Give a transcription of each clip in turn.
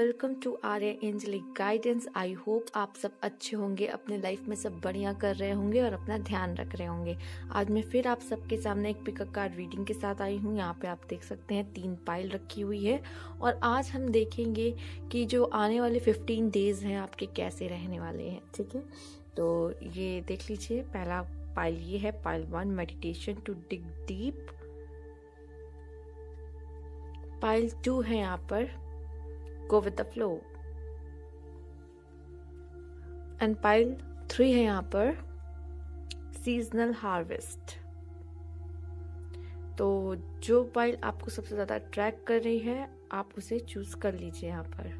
Welcome to Arya angelic guidance. I hope आप सब अच्छे होंगे, अपने लाइफ में सब बढ़िया कर रहे होंगे और अपना ध्यान रख रहे होंगे। आज मैं फिर आप सबके सामने एक पिकअप कार्ड रीडिंग के साथ आई हूँ। यहाँ पे आप देख सकते हैं 3 पाइल रखी हुई है और आज हम देखेंगे कि जो आने वाले 15 डेज हैं आपके कैसे रहने वाले हैं। ठीक है, तो ये देख लीजिए। पहला पाइल ये है, pile 1 meditation to dig deep. Pile 2 है यहाँ पर Go with the flow, and pile 3 है यहाँ पर सीजनल हार्वेस्ट। तो जो पाइल आपको सबसे ज्यादा अट्रैक्ट कर रही है आप उसे चूज कर लीजिए। यहाँ पर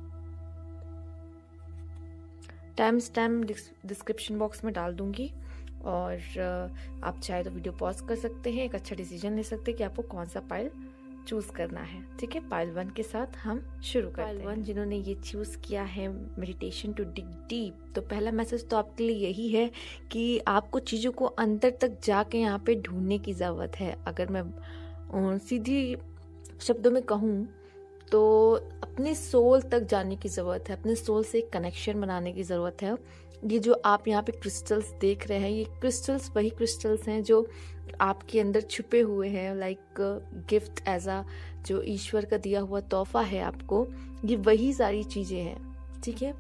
टाइम स्टैम्प डिस्क्रिप्शन बॉक्स में डाल दूंगी और आप चाहे तो वीडियो पॉज कर सकते हैं, एक अच्छा डिसीजन ले सकते हैं कि आपको कौन सा पाइल चूज करना है। ठीक है, पाइल 1 के साथ हम शुरू करते हैं। पाइल 1 जिन्होंने ये चूज किया है मेडिटेशन टू डिग डीप, तो पहला मैसेज तो आपके लिए यही है कि आपको चीजों को अंदर तक जाके यहाँ पे ढूंढने की जरूरत है। अगर मैं सीधी शब्दों में कहूँ तो अपने सोल तक जाने की जरूरत है, अपने सोल से एक कनेक्शन बनाने की जरूरत है। ये जो आप यहाँ पे क्रिस्टल्स देख रहे हैं, ये क्रिस्टल्स वही क्रिस्टल्स हैं जो आपके अंदर छुपे हुए हैं, लाइक गिफ्ट एज अ जो ईश्वर का दिया हुआ तोहफा है आपको। ये वही सारी चीजें हैं। ठीक है,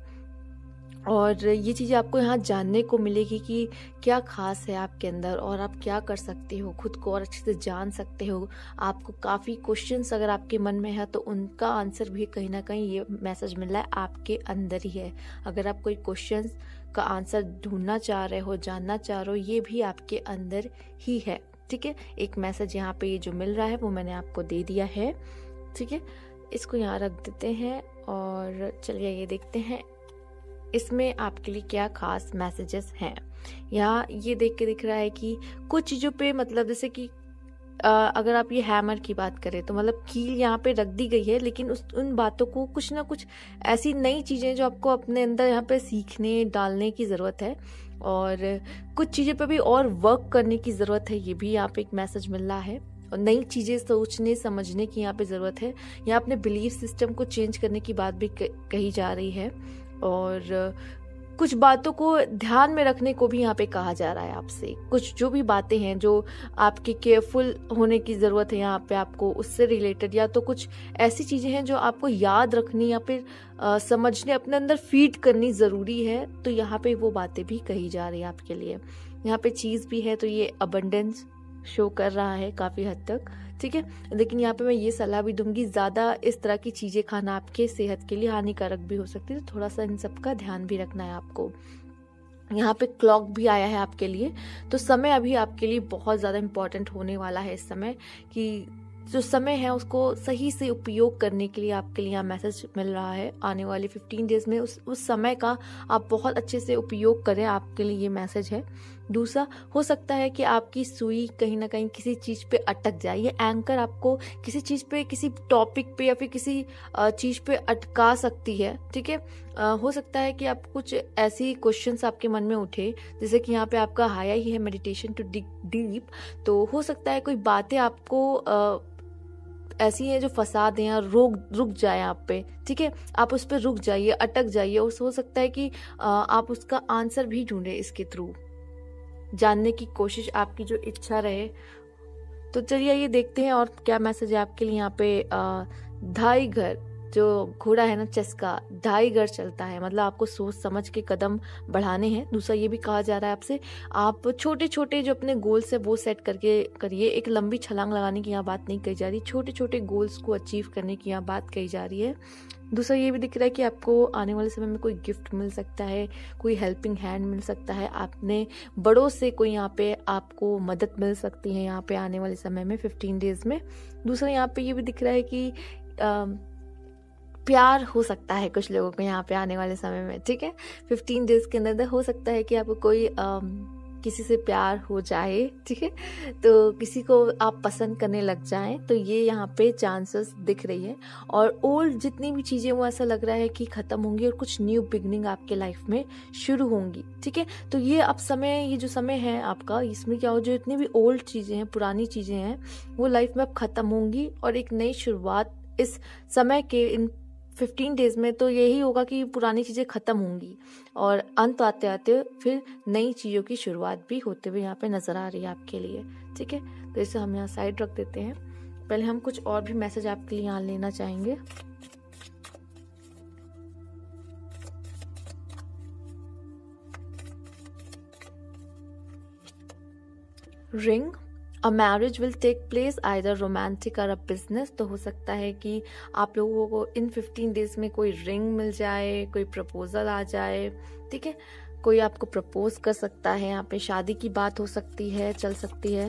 और ये चीजें आपको यहाँ जानने को मिलेगी कि क्या खास है आपके अंदर और आप क्या कर सकते हो, खुद को और अच्छे से जान सकते हो। आपको काफी क्वेश्चंस अगर आपके मन में है तो उनका आंसर भी कहीं ना कहीं ये मैसेज मिल रहा है आपके अंदर ही है। अगर आप कोई क्वेश्चंस का आंसर ढूंढना चाह रहे हो, जानना चाह रहे हो, ये भी आपके अंदर ही है। ठीक है, एक मैसेज यहाँ पे ये जो मिल रहा है वो मैंने आपको दे दिया है। ठीक है, इसको यहाँ रख देते हैं और चलिए ये देखते हैं इसमें आपके लिए क्या खास मैसेजेस हैं। यहाँ ये देख के दिख रहा है कि कुछ चीजों पे, मतलब जैसे कि अगर आप ये हैमर की बात करें तो मतलब कील यहाँ पे रख दी गई है, लेकिन उन बातों को कुछ ना कुछ ऐसी नई चीजें जो आपको अपने अंदर यहाँ पे सीखने डालने की जरूरत है और कुछ चीजें पे भी और वर्क करने की जरूरत है। ये भी यहाँ पे एक मैसेज मिल रहा है और नई चीजें सोचने समझने की यहाँ पे जरूरत है। यहाँ अपने बिलीफ सिस्टम को चेंज करने की बात भी कही जा रही है और कुछ बातों को ध्यान में रखने को भी यहाँ पे कहा जा रहा है आपसे। कुछ जो भी बातें हैं जो आपके केयरफुल होने की जरूरत है यहाँ पे आपको, उससे रिलेटेड या तो कुछ ऐसी चीजें हैं जो आपको याद रखनी या फिर समझने, अपने अंदर फीड करनी जरूरी है। तो यहाँ पे वो बातें भी कही जा रही है आपके लिए। यहाँ पे चीज भी है तो ये अबंडेंस शो कर रहा है काफी हद तक। ठीक है, लेकिन यहाँ पे मैं ये सलाह भी दूंगी, ज्यादा इस तरह की चीजें खाना आपके सेहत के लिए हानिकारक भी हो सकती है, तो थोड़ा सा इन सब का ध्यान भी रखना है आपको। यहाँ पे क्लॉक भी आया है आपके लिए, तो समय अभी आपके लिए बहुत ज्यादा इम्पोर्टेंट होने वाला है इस समय, कि जो समय है उसको सही से उपयोग करने के लिए आपके लिए यहाँ मैसेज मिल रहा है। आने वाले 15 डेज में उस समय का आप बहुत अच्छे से उपयोग करें, आपके लिए ये मैसेज है। दूसरा, हो सकता है कि आपकी सुई कहीं ना कहीं किसी चीज पे अटक जाए। ये एंकर आपको किसी चीज पे, किसी टॉपिक पे या फिर किसी चीज पे अटका सकती है। ठीक है, हो सकता है कि आप कुछ ऐसी क्वेश्चंस आपके मन में उठे, जैसे कि यहाँ पे आपका आया ही है मेडिटेशन टू डिग डीप, तो हो सकता है कोई बातें आपको ऐसी है जो फंसा दें या रुक जाए आप पे। ठीक है, आप उस पर रुक जाइए, अटक जाइए। और हो सकता है कि आप उसका आंसर भी ढूंढे, इसके थ्रू जानने की कोशिश आपकी जो इच्छा रहे। तो चलिए ये देखते हैं और क्या मैसेज है आपके लिए। यहाँ पे ढाई घर, जो घोड़ा है ना चेस का, ढाई घर चलता है, मतलब आपको सोच समझ के कदम बढ़ाने हैं। दूसरा ये भी कहा जा रहा है आपसे, आप छोटे छोटे जो अपने गोल्स है वो सेट करके करिए। एक लंबी छलांग लगाने की यहाँ बात नहीं कही जा रही, छोटे छोटे गोल्स को अचीव करने की यहाँ बात कही जा रही है। दूसरा ये भी दिख रहा है कि आपको आने वाले समय में कोई गिफ्ट मिल सकता है, कोई हेल्पिंग हैंड मिल सकता है, आपने बड़ों से कोई यहाँ पे आपको मदद मिल सकती है यहाँ पे आने वाले समय में 15 डेज में। दूसरा यहाँ पे ये भी दिख रहा है कि प्यार हो सकता है कुछ लोगों को यहाँ पे आने वाले समय में। ठीक है, 15 डेज के अंदर हो सकता है कि आपको कोई किसी से प्यार हो जाए। ठीक है, तो किसी को आप पसंद करने लग जाएं, तो ये यहाँ पे चांसेस दिख रही है। और ओल्ड जितनी भी चीजें वो ऐसा लग रहा है कि खत्म होंगी और कुछ न्यू बिगनिंग आपके लाइफ में शुरू होंगी। ठीक है, तो ये अब समय, ये जो समय है आपका, इसमें क्या हो, जो इतनी भी ओल्ड चीजें हैं, पुरानी चीजें हैं, वो लाइफ में अब खत्म होंगी और एक नई शुरुआत इस समय के इन 15 डेज में तो यही होगा कि पुरानी चीज़ें ख़त्म होंगी और अंत आते आते फिर नई चीज़ों की शुरुआत भी होते हुए यहाँ पे नज़र आ रही है आपके लिए। ठीक है, तो इसे हम यहाँ साइड रख देते हैं। पहले हम कुछ और भी मैसेज आपके लिए यहाँ लेना चाहेंगे। Ring, a marriage will take place either romantic or a business. तो हो सकता है कि आप लोगों को इन 15 डेज में कोई रिंग मिल जाए, कोई प्रपोजल आ जाए। ठीक है, कोई आपको प्रपोज कर सकता है, यहाँ पे शादी की बात हो सकती है, चल सकती है।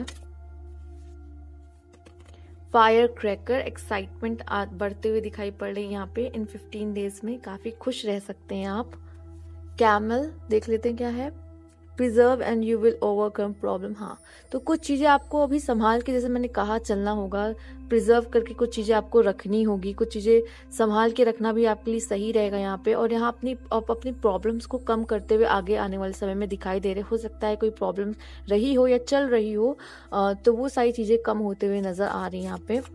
फायर क्रैकर, एक्साइटमेंट बढ़ते हुए दिखाई पड़ रही है यहाँ पे। इन 15 डेज में काफी खुश रह सकते हैं आप। कैमल देख लेते हैं क्या है। Preserve and you will overcome problem. हाँ, तो कुछ चीजें आपको अभी संभाल के, जैसे मैंने कहा, चलना होगा। प्रिजर्व करके कुछ चीजें आपको रखनी होगी, कुछ चीजें संभाल के रखना भी आपके लिए सही रहेगा यहाँ पे। और यहाँ अपनी प्रॉब्लम्स को कम करते हुए आगे आने वाले समय में दिखाई दे रहे। हो सकता है कोई प्रॉब्लम रही हो या चल रही हो, तो वो सारी चीजें कम होते हुए नजर आ रही है यहाँ पे।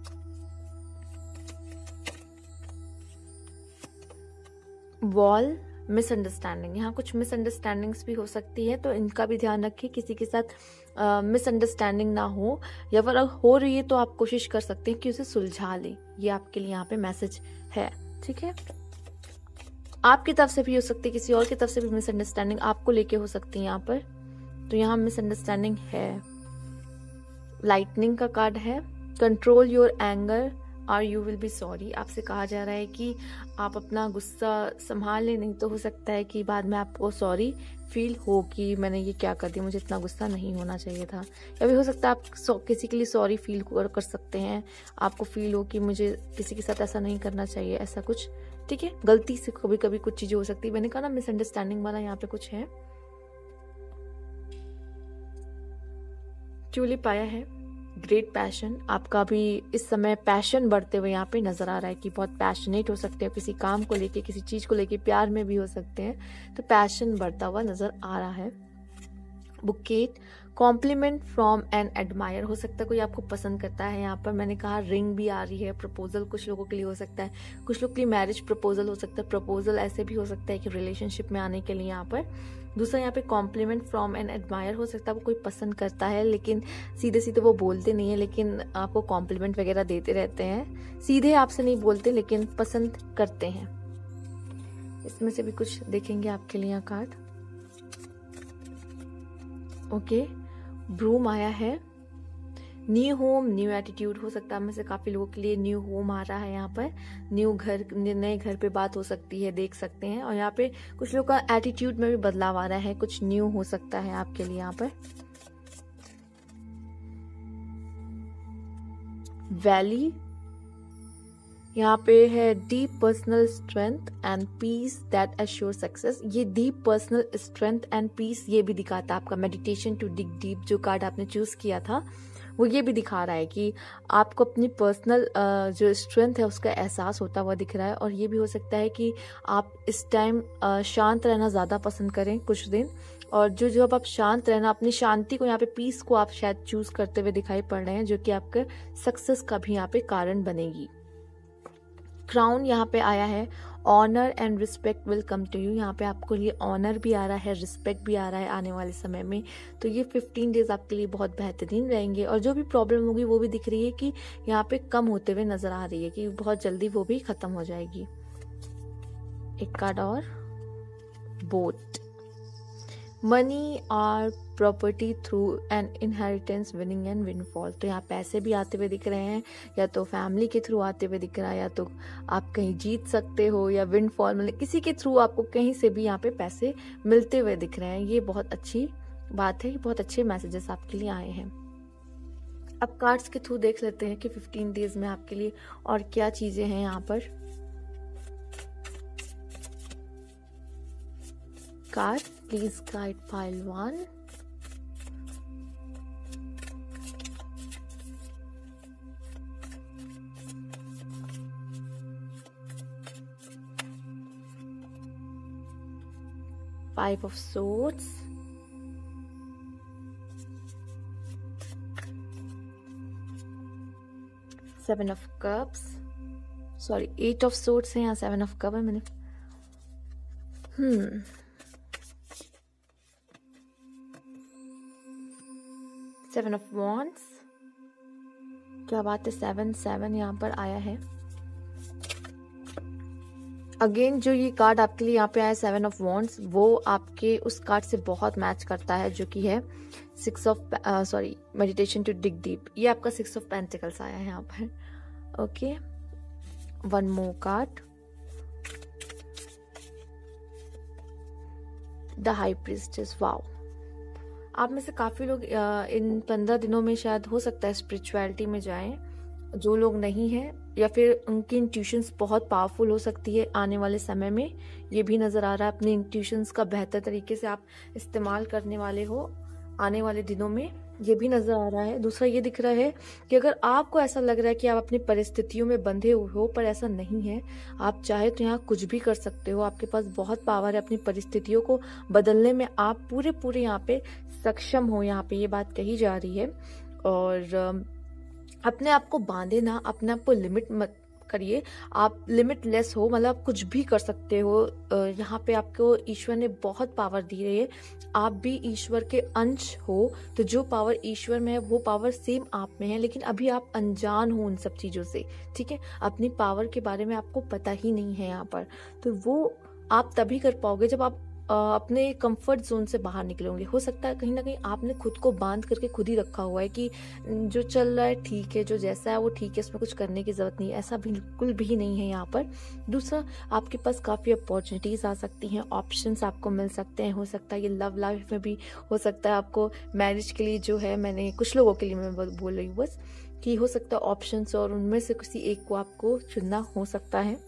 वॉल, मिसअंडरस्टैंडिंग, यहाँ कुछ मिसअंडरस्टैंडिंग्स भी हो सकती है, तो इनका भी ध्यान रखिए, किसी के साथ मिसअंडरस्टैंडिंग ना हो, या अगर हो रही है तो आप कोशिश कर सकते हैं कि उसे सुलझा लें। ये आपके लिए यहाँ पे मैसेज है। ठीक है, आपकी तरफ से भी हो सकती है, किसी और की तरफ से भी मिसअंडरस्टैंडिंग आपको लेके हो सकती है यहाँ पर। तो यहाँ मिसअंडरस्टैंडिंग है। लाइटनिंग का कार्ड है। Control your anger or you will be sorry. आपसे कहा जा रहा है कि आप अपना गुस्सा संभाल लें, नहीं तो हो सकता है कि बाद में आपको सॉरी फील हो कि मैंने ये क्या कर दिया, मुझे इतना गुस्सा नहीं होना चाहिए था। या भी हो सकता है आप किसी के लिए सॉरी फील कर सकते हैं, आपको फील हो कि मुझे किसी के साथ ऐसा नहीं करना चाहिए, ऐसा कुछ। ठीक है, गलती से कभी कभी कुछ चीजें हो सकती है। मैंने कहा ना, मिसअंडरस्टैंडिंग वाला यहाँ पे कुछ है। ट्यूलिप आया है। ग्रेट पैशन, आपका भी इस समय पैशन बढ़ते हुए यहाँ पे नजर आ रहा है कि बहुत पैशनेट हो सकते हो किसी काम को लेके, किसी चीज को लेके, प्यार में भी हो सकते हैं। तो पैशन बढ़ता हुआ नजर आ रहा है। Bouquet, compliment from an admirer, हो सकता है कोई आपको पसंद करता है। यहाँ पर मैंने कहा रिंग भी आ रही है। प्रपोजल कुछ लोगों के लिए हो सकता है, कुछ लोग के लिए मैरिज प्रपोजल हो सकता है। प्रपोजल ऐसे भी हो सकता है कि रिलेशनशिप में आने के लिए यहाँ पर। दूसरा यहाँ पे कॉम्प्लीमेंट फ्रॉम एन एडमायर, हो सकता है वो कोई पसंद करता है, लेकिन सीधे सीधे वो बोलते नहीं है, लेकिन आपको कॉम्प्लीमेंट वगैरह देते रहते हैं। सीधे आपसे नहीं बोलते, लेकिन पसंद करते हैं। इसमें से भी कुछ देखेंगे आपके लिए यहाँ कार्ड। ओके, ब्रूम आया है। न्यू होम, न्यू एटीट्यूड, हो सकता है में से काफी लोगों के लिए न्यू होम आ रहा है यहाँ पर। न्यू घर, नए घर पे बात हो सकती है, देख सकते हैं। और यहाँ पे कुछ लोगों का एटीट्यूड में भी बदलाव आ रहा है, कुछ न्यू हो सकता है आपके लिए यहाँ पर। वैली, यहाँ पे है deep personal strength and peace that assure success. ये deep personal strength and peace ये भी दिखाता है आपका मेडिटेशन टू डिग डीप, जो कार्ड आपने चूज किया था वो ये भी दिखा रहा है कि आपको अपनी पर्सनल जो स्ट्रेंथ है उसका एहसास होता हुआ दिख रहा है। और ये भी हो सकता है कि आप इस टाइम शांत रहना ज़्यादा पसंद करें कुछ दिन, और जब आप शांत रहना, अपनी शांति को, यहाँ पे पीस को आप शायद चूज करते हुए दिखाई पड़ रहे हैं, जो कि आपके सक्सेस का भी यहाँ पे कारण बनेगी। क्राउन यहाँ पे आया है। Honour and respect will come to you, यहाँ पे आपको लिए ऑनर भी आ रहा है, रिस्पेक्ट भी आ रहा है आने वाले समय में। तो ये 15 डेज आपके लिए बहुत बेहतरीन रहेंगे। और जो भी प्रॉब्लम होगी वो भी दिख रही है कि यहाँ पे कम होते हुए नजर आ रही है, कि बहुत जल्दी वो भी खत्म हो जाएगी। एक कार्ड और, बोट, मनी और property through an inheritance, winning and windfall. तो यहाँ पैसे भी आते हुए दिख रहे हैं, या तो फैमिली के थ्रू आते हुए दिख रहा है, या तो आप कहीं जीत सकते हो, या विनफॉल मतलब किसी के थ्रू आपको कहीं से भी यहाँ पे पैसे मिलते हुए दिख रहे हैं। ये बहुत अच्छी बात है, बहुत अच्छे मैसेजेस आपके लिए आए हैं। अब कार्ड्स के थ्रू देख लेते हैं कि 15 डेज में आपके लिए और क्या चीजें हैं यहाँ पर। Card please guide pile 1, Five of Swords, Seven of Cups, sorry 8 of swords है, यहाँ 7 ऑफ कप है। मैंने 7 ऑफ वॉन्ड्स, क्या बात है, 7 यहाँ पर आया है। अगेन जो ये कार्ड आपके लिए यहाँ पे आया 7 ऑफ वॉन्ड्स, वो आपके उस कार्ड से बहुत मैच करता है जो कि है 6 of meditation to dig deep. ये आपका 6 ऑफ पेंटिकल्स आया है यहाँ पर। Okay, one more card, the high priestess. Wow, आप में से काफी लोग इन 15 दिनों में शायद हो सकता है स्पिरिचुअलिटी में जाएं। जो लोग नहीं हैं या फिर उनकी इंट्यूशंस बहुत पावरफुल हो सकती है आने वाले समय में, ये भी नजर आ रहा है। अपनी इंट्यूशंस का बेहतर तरीके से आप इस्तेमाल करने वाले हो आने वाले दिनों में, ये भी नजर आ रहा है। दूसरा ये दिख रहा है कि अगर आपको ऐसा लग रहा है कि आप अपनी परिस्थितियों में बंधे हुए हो, पर ऐसा नहीं है। आप चाहे तो यहाँ कुछ भी कर सकते हो। आपके पास बहुत पावर है अपनी परिस्थितियों को बदलने में। आप पूरे यहाँ पे सक्षम हो, यहाँ पे ये बात कही जा रही है। और अपने आप को बांधे ना, अपने आप को लिमिट मत करिए। आप लिमिटलेस हो, मतलब आप कुछ भी कर सकते हो। यहाँ पे आपको ईश्वर ने बहुत पावर दी है। आप भी ईश्वर के अंश हो, तो जो पावर ईश्वर में है वो पावर सेम आप में है, लेकिन अभी आप अनजान हो उन सब चीजों से। ठीक है, अपनी पावर के बारे में आपको पता ही नहीं है यहाँ पर। तो वो आप तभी कर पाओगे जब आप अपने कंफर्ट जोन से बाहर निकलोगे। हो सकता है कहीं ना कहीं आपने खुद को बांध करके खुद ही रखा हुआ है कि जो चल रहा है ठीक है, जो जैसा है वो ठीक है, इसमें कुछ करने की जरूरत नहीं है। ऐसा बिल्कुल भी नहीं है यहाँ पर। दूसरा, आपके पास काफी अपॉर्चुनिटीज आ सकती हैं, ऑप्शंस आपको मिल सकते हैं। हो सकता है ये लव लाइफ में भी हो सकता है, आपको मैरिज के लिए जो है, मैंने कुछ लोगों के लिए मैं बोल रही हूँ बस, कि हो सकता है ऑप्शंस और उनमें से किसी एक को आपको चुनना हो सकता है।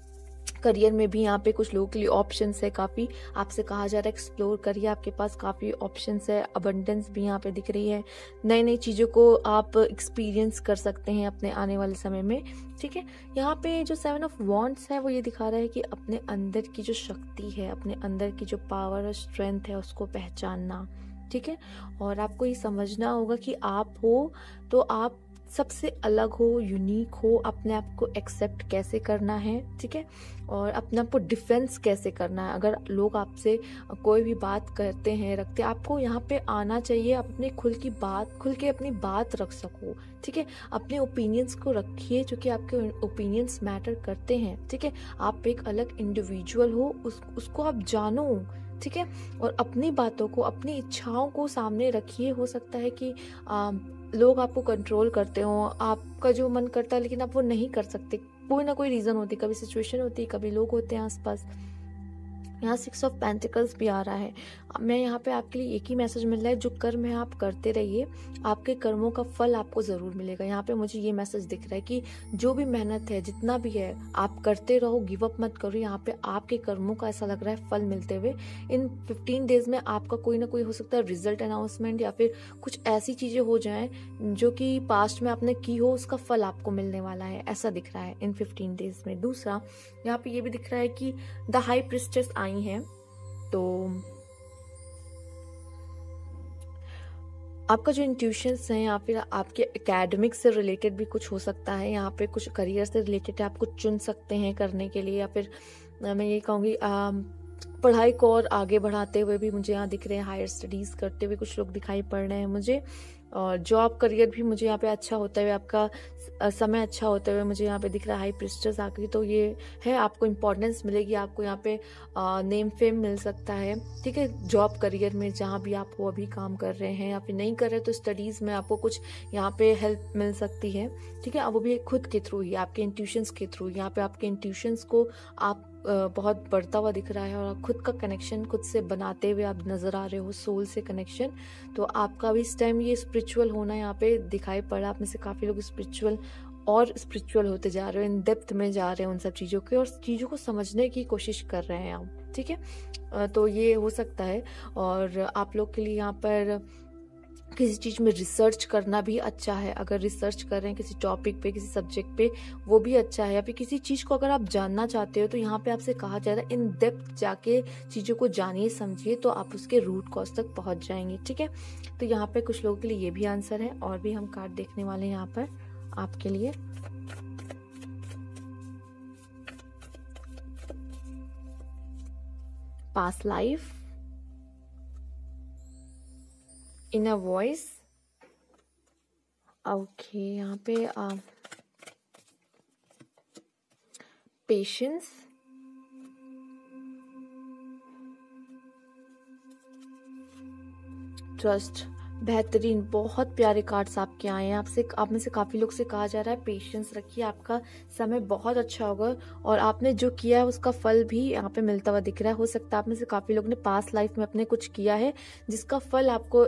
करियर में भी यहाँ पे कुछ लोगों के लिए ऑप्शंस है काफी। आपसे कहा जा रहा है एक्सप्लोर करिए, आपके पास काफी ऑप्शंस है। अबंडेंस भी यहाँ पे दिख रही है। नई नई चीजों को आप एक्सपीरियंस कर सकते हैं अपने आने वाले समय में। ठीक है, यहाँ पे जो 7 ऑफ वॉन्ड्स है वो ये दिखा रहा है कि अपने अंदर की जो शक्ति है, अपने अंदर की जो पावर और स्ट्रेंथ है, उसको पहचानना। ठीक है, और आपको ये समझना होगा कि आप हो तो आप सबसे अलग हो, यूनिक हो। अपने आप को एक्सेप्ट कैसे करना है, ठीक है, और अपने आप को डिफेंस कैसे करना है। अगर लोग आपसे कोई भी बात करते हैं, रखते हैं, आपको यहाँ पे आना चाहिए। आप अपने खुल के अपनी बात रख सको। ठीक है, अपने ओपिनियंस को रखिए, क्योंकि आपके ओपिनियंस मैटर करते हैं। ठीक है, आप एक अलग इंडिविजुअल हो, उसको आप जानो। ठीक है, और अपनी बातों को, अपनी इच्छाओं को सामने रखिए। हो सकता है कि लोग आपको कंट्रोल करते हो, आपका जो मन करता है लेकिन आप वो नहीं कर सकते। कोई ना कोई रीजन होती है, कभी सिचुएशन होती है, कभी लोग होते हैं आसपास। यहाँ 6 ऑफ पेंटिकल्स भी आ रहा है। मैं यहाँ पे आपके लिए एक ही मैसेज मिल रहा है, जो कर्म है आप करते रहिए, आपके कर्मों का फल आपको जरूर मिलेगा। यहाँ पे मुझे ये मैसेज दिख रहा है कि जो भी मेहनत है, जितना भी है, आप करते रहो, गिव अप मत करो। यहाँ पे आपके कर्मों का ऐसा लग रहा है फल मिलते हुए। इन 15 डेज में आपका कोई ना कोई हो सकता है रिजल्ट अनाउंसमेंट, या फिर कुछ ऐसी चीजें हो जाएं जो कि पास्ट में आपने की हो, उसका फल आपको मिलने वाला है, ऐसा दिख रहा है इन 15 डेज में। दूसरा, यहाँ पे ये भी दिख रहा है कि द हाई प्रीस्टेस आई हैं, तो आपका जो इंट्यूशंस हैं, या फिर आपके एकेडमिक से रिलेटेड भी कुछ हो सकता है। यहाँ पे कुछ करियर से रिलेटेड आप कुछ चुन सकते हैं करने के लिए, या फिर मैं ये कहूँगी पढ़ाई को और आगे बढ़ाते हुए भी मुझे यहाँ दिख रहे हैं। हायर स्टडीज करते हुए कुछ लोग दिखाई पड़ रहे हैं मुझे, और जॉब करियर भी मुझे यहाँ पे अच्छा होता है, आपका समय अच्छा होते हुए मुझे यहाँ पे दिख रहा है। हाई प्रीस्टेस आकर, तो ये है आपको इम्पोर्टेंस मिलेगी, आपको यहाँ पे नेम फेम मिल सकता है। ठीक है, जॉब करियर में जहाँ भी आप हो, अभी काम कर रहे हैं या फिर नहीं कर रहे, तो स्टडीज में आपको कुछ यहाँ पे हेल्प मिल सकती है। ठीक है, अब वो भी खुद के थ्रू ही, आपके इंट्यूशंस के थ्रू। यहाँ पे आपके इंट्यूशंस को आप बहुत बढ़ता हुआ दिख रहा है, और खुद का कनेक्शन खुद से बनाते हुए आप नजर आ रहे हो, सोल से कनेक्शन। तो आपका भी इस टाइम ये स्पिरिचुअल होना यहाँ पे दिखाई पड़ा। आप में से काफी लोग स्पिरिचुअल और स्पिरिचुअल होते जा रहे हो, इन डेप्थ में जा रहे हैं उन सब चीजों के, और चीजों को समझने की कोशिश कर रहे हैं आप। ठीक है, तो ये हो सकता है। और आप लोग के लिए यहाँ पर किसी चीज में रिसर्च करना भी अच्छा है। अगर रिसर्च कर रहे हैं किसी टॉपिक पे, किसी सब्जेक्ट पे, वो भी अच्छा है। या फिर किसी चीज को अगर आप जानना चाहते हो, तो यहाँ पे आपसे कहा जा रहा है इन डेप्थ जाके चीजों को जानिए, समझिए, तो आप उसके रूट कॉज तक पहुंच जाएंगे। ठीक है, तो यहाँ पे कुछ लोगों के लिए ये भी आंसर है। और भी हम कार्ड देखने वाले हैं यहाँ पर आपके लिए। Past life, inner voice. Okay, यहाँ पे पेशेंस, ट्रस्ट। बेहतरीन, बहुत प्यारे कार्ड्स आपके आए हैं। आप में से काफी लोग से कहा जा रहा है पेशेंस रखिए, आपका समय बहुत अच्छा होगा और आपने जो किया है उसका फल भी यहाँ पे मिलता हुआ दिख रहा है। हो सकता है आप में से काफी लोग ने पास्ट लाइफ में अपने कुछ किया है जिसका फल आपको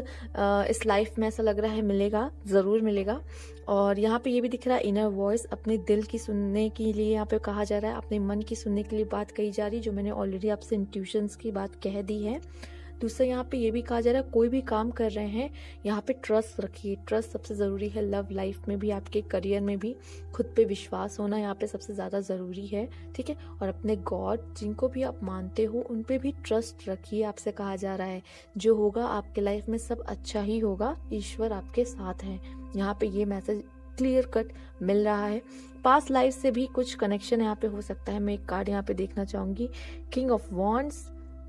इस लाइफ में ऐसा लग रहा है मिलेगा, जरूर मिलेगा। और यहाँ पे ये भी दिख रहा है इनर वॉइस, अपने दिल की सुनने के लिए यहाँ पे कहा जा रहा है, अपने मन की सुनने के लिए बात कही जा रही, जो मैंने ऑलरेडी आपसे इंट्यूशंस की बात कह दी है। दूसरा यहाँ पे ये भी कहा जा रहा है कोई भी काम कर रहे हैं यहाँ पे ट्रस्ट रखिए, ट्रस्ट सबसे ज़रूरी है। लव लाइफ में भी, आपके करियर में भी खुद पे विश्वास होना यहाँ पे सबसे ज़्यादा ज़रूरी है, ठीक है। और अपने गॉड जिनको भी आप मानते हो उन पे भी ट्रस्ट रखिए, आपसे कहा जा रहा है जो होगा आपके लाइफ में सब अच्छा ही होगा, ईश्वर आपके साथ हैं। यहाँ पे ये मैसेज क्लियर कट मिल रहा है। पास्ट लाइफ से भी कुछ कनेक्शन यहाँ पे हो सकता है। मैं एक कार्ड यहाँ पे देखना चाहूंगी, किंग ऑफ वॉन्ड्स।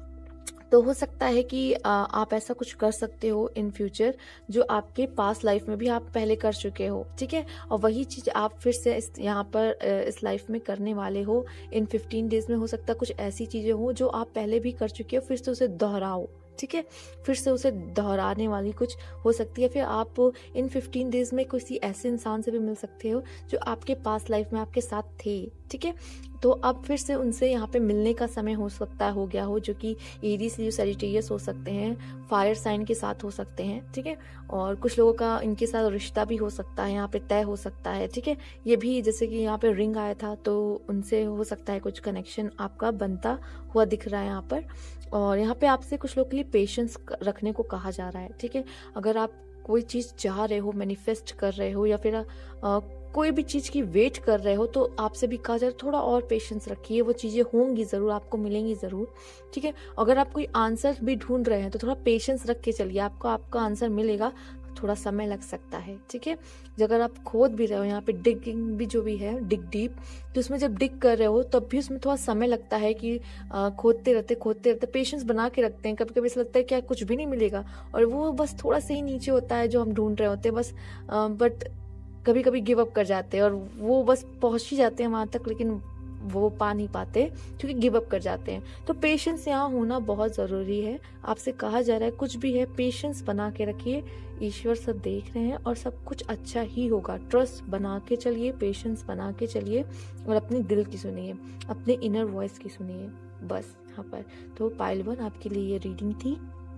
तो हो सकता है कि आप ऐसा कुछ कर सकते हो इन फ्यूचर जो आपके पास्ट लाइफ में भी आप पहले कर चुके हो, ठीक है। और वही चीज आप फिर से यहाँ पर इस लाइफ में करने वाले हो इन 15 डेज में। हो सकता है कुछ ऐसी चीजें हो जो आप पहले भी कर चुके हो, फिर से उसे दोहराओ, ठीक है। फिर से उसे दोहराने वाली कुछ हो सकती है। फिर आप इन 15 डेज में किसी ऐसे इंसान से भी मिल सकते हो जो आपके पास्ट लाइफ में आपके साथ थे, ठीक है। तो अब फिर से उनसे यहाँ पे मिलने का समय हो सकता हो गया हो, जो कि एरीज, लियो, सैजिटेरियस हो सकते हैं, फायर साइन के साथ हो सकते हैं, ठीक है। और कुछ लोगों का इनके साथ रिश्ता भी हो सकता है, यहाँ पे तय हो सकता है, ठीक है। ये भी जैसे कि यहाँ पे रिंग आया था तो उनसे हो सकता है कुछ कनेक्शन आपका बनता हुआ दिख रहा है यहाँ पर। और यहाँ पे आपसे कुछ लोग के लिए पेशेंस रखने को कहा जा रहा है, ठीक है। अगर आप कोई चीज चाह रहे हो, मैनिफेस्ट कर रहे हो या फिर कोई भी चीज की वेट कर रहे हो तो आपसे भी कहा जाए थोड़ा और पेशेंस रखिए, वो चीजें होंगी जरूर, आपको मिलेंगी जरूर, ठीक है। अगर आप कोई आंसर भी ढूंढ रहे हैं तो थोड़ा पेशेंस रख के चलिए, आपको आपका आंसर मिलेगा, थोड़ा समय लग सकता है, ठीक है। अगर आप खोद भी रहे हो, यहाँ पे डिगिंग भी जो भी है, डिग डीप, तो उसमें जब डिग कर रहे हो तब भी उसमें थोड़ा समय लगता है कि खोदते रहते पेशेंस बना के रखते हैं। कभी कभी ऐसा लगता है कि कुछ भी नहीं मिलेगा और वो बस थोड़ा सा ही नीचे होता है जो हम ढूंढ रहे होते हैं बस, बट कभी कभी गिव अप कर जाते हैं और वो बस पहुंच ही जाते हैं वहां तक, लेकिन वो पा नहीं पाते क्योंकि गिव अप कर जाते हैं। तो पेशेंस यहाँ होना बहुत जरूरी है। आपसे कहा जा रहा है कुछ भी है पेशेंस बना के रखिए, ईश्वर सब देख रहे हैं और सब कुछ अच्छा ही होगा। ट्रस्ट बना के चलिए, पेशेंस बना के चलिए और अपने दिल की सुनिए, अपने इनर वॉइस की सुनिए, बस यहाँ पर। तो पाइल 1 आपके लिए ये रीडिंग थी।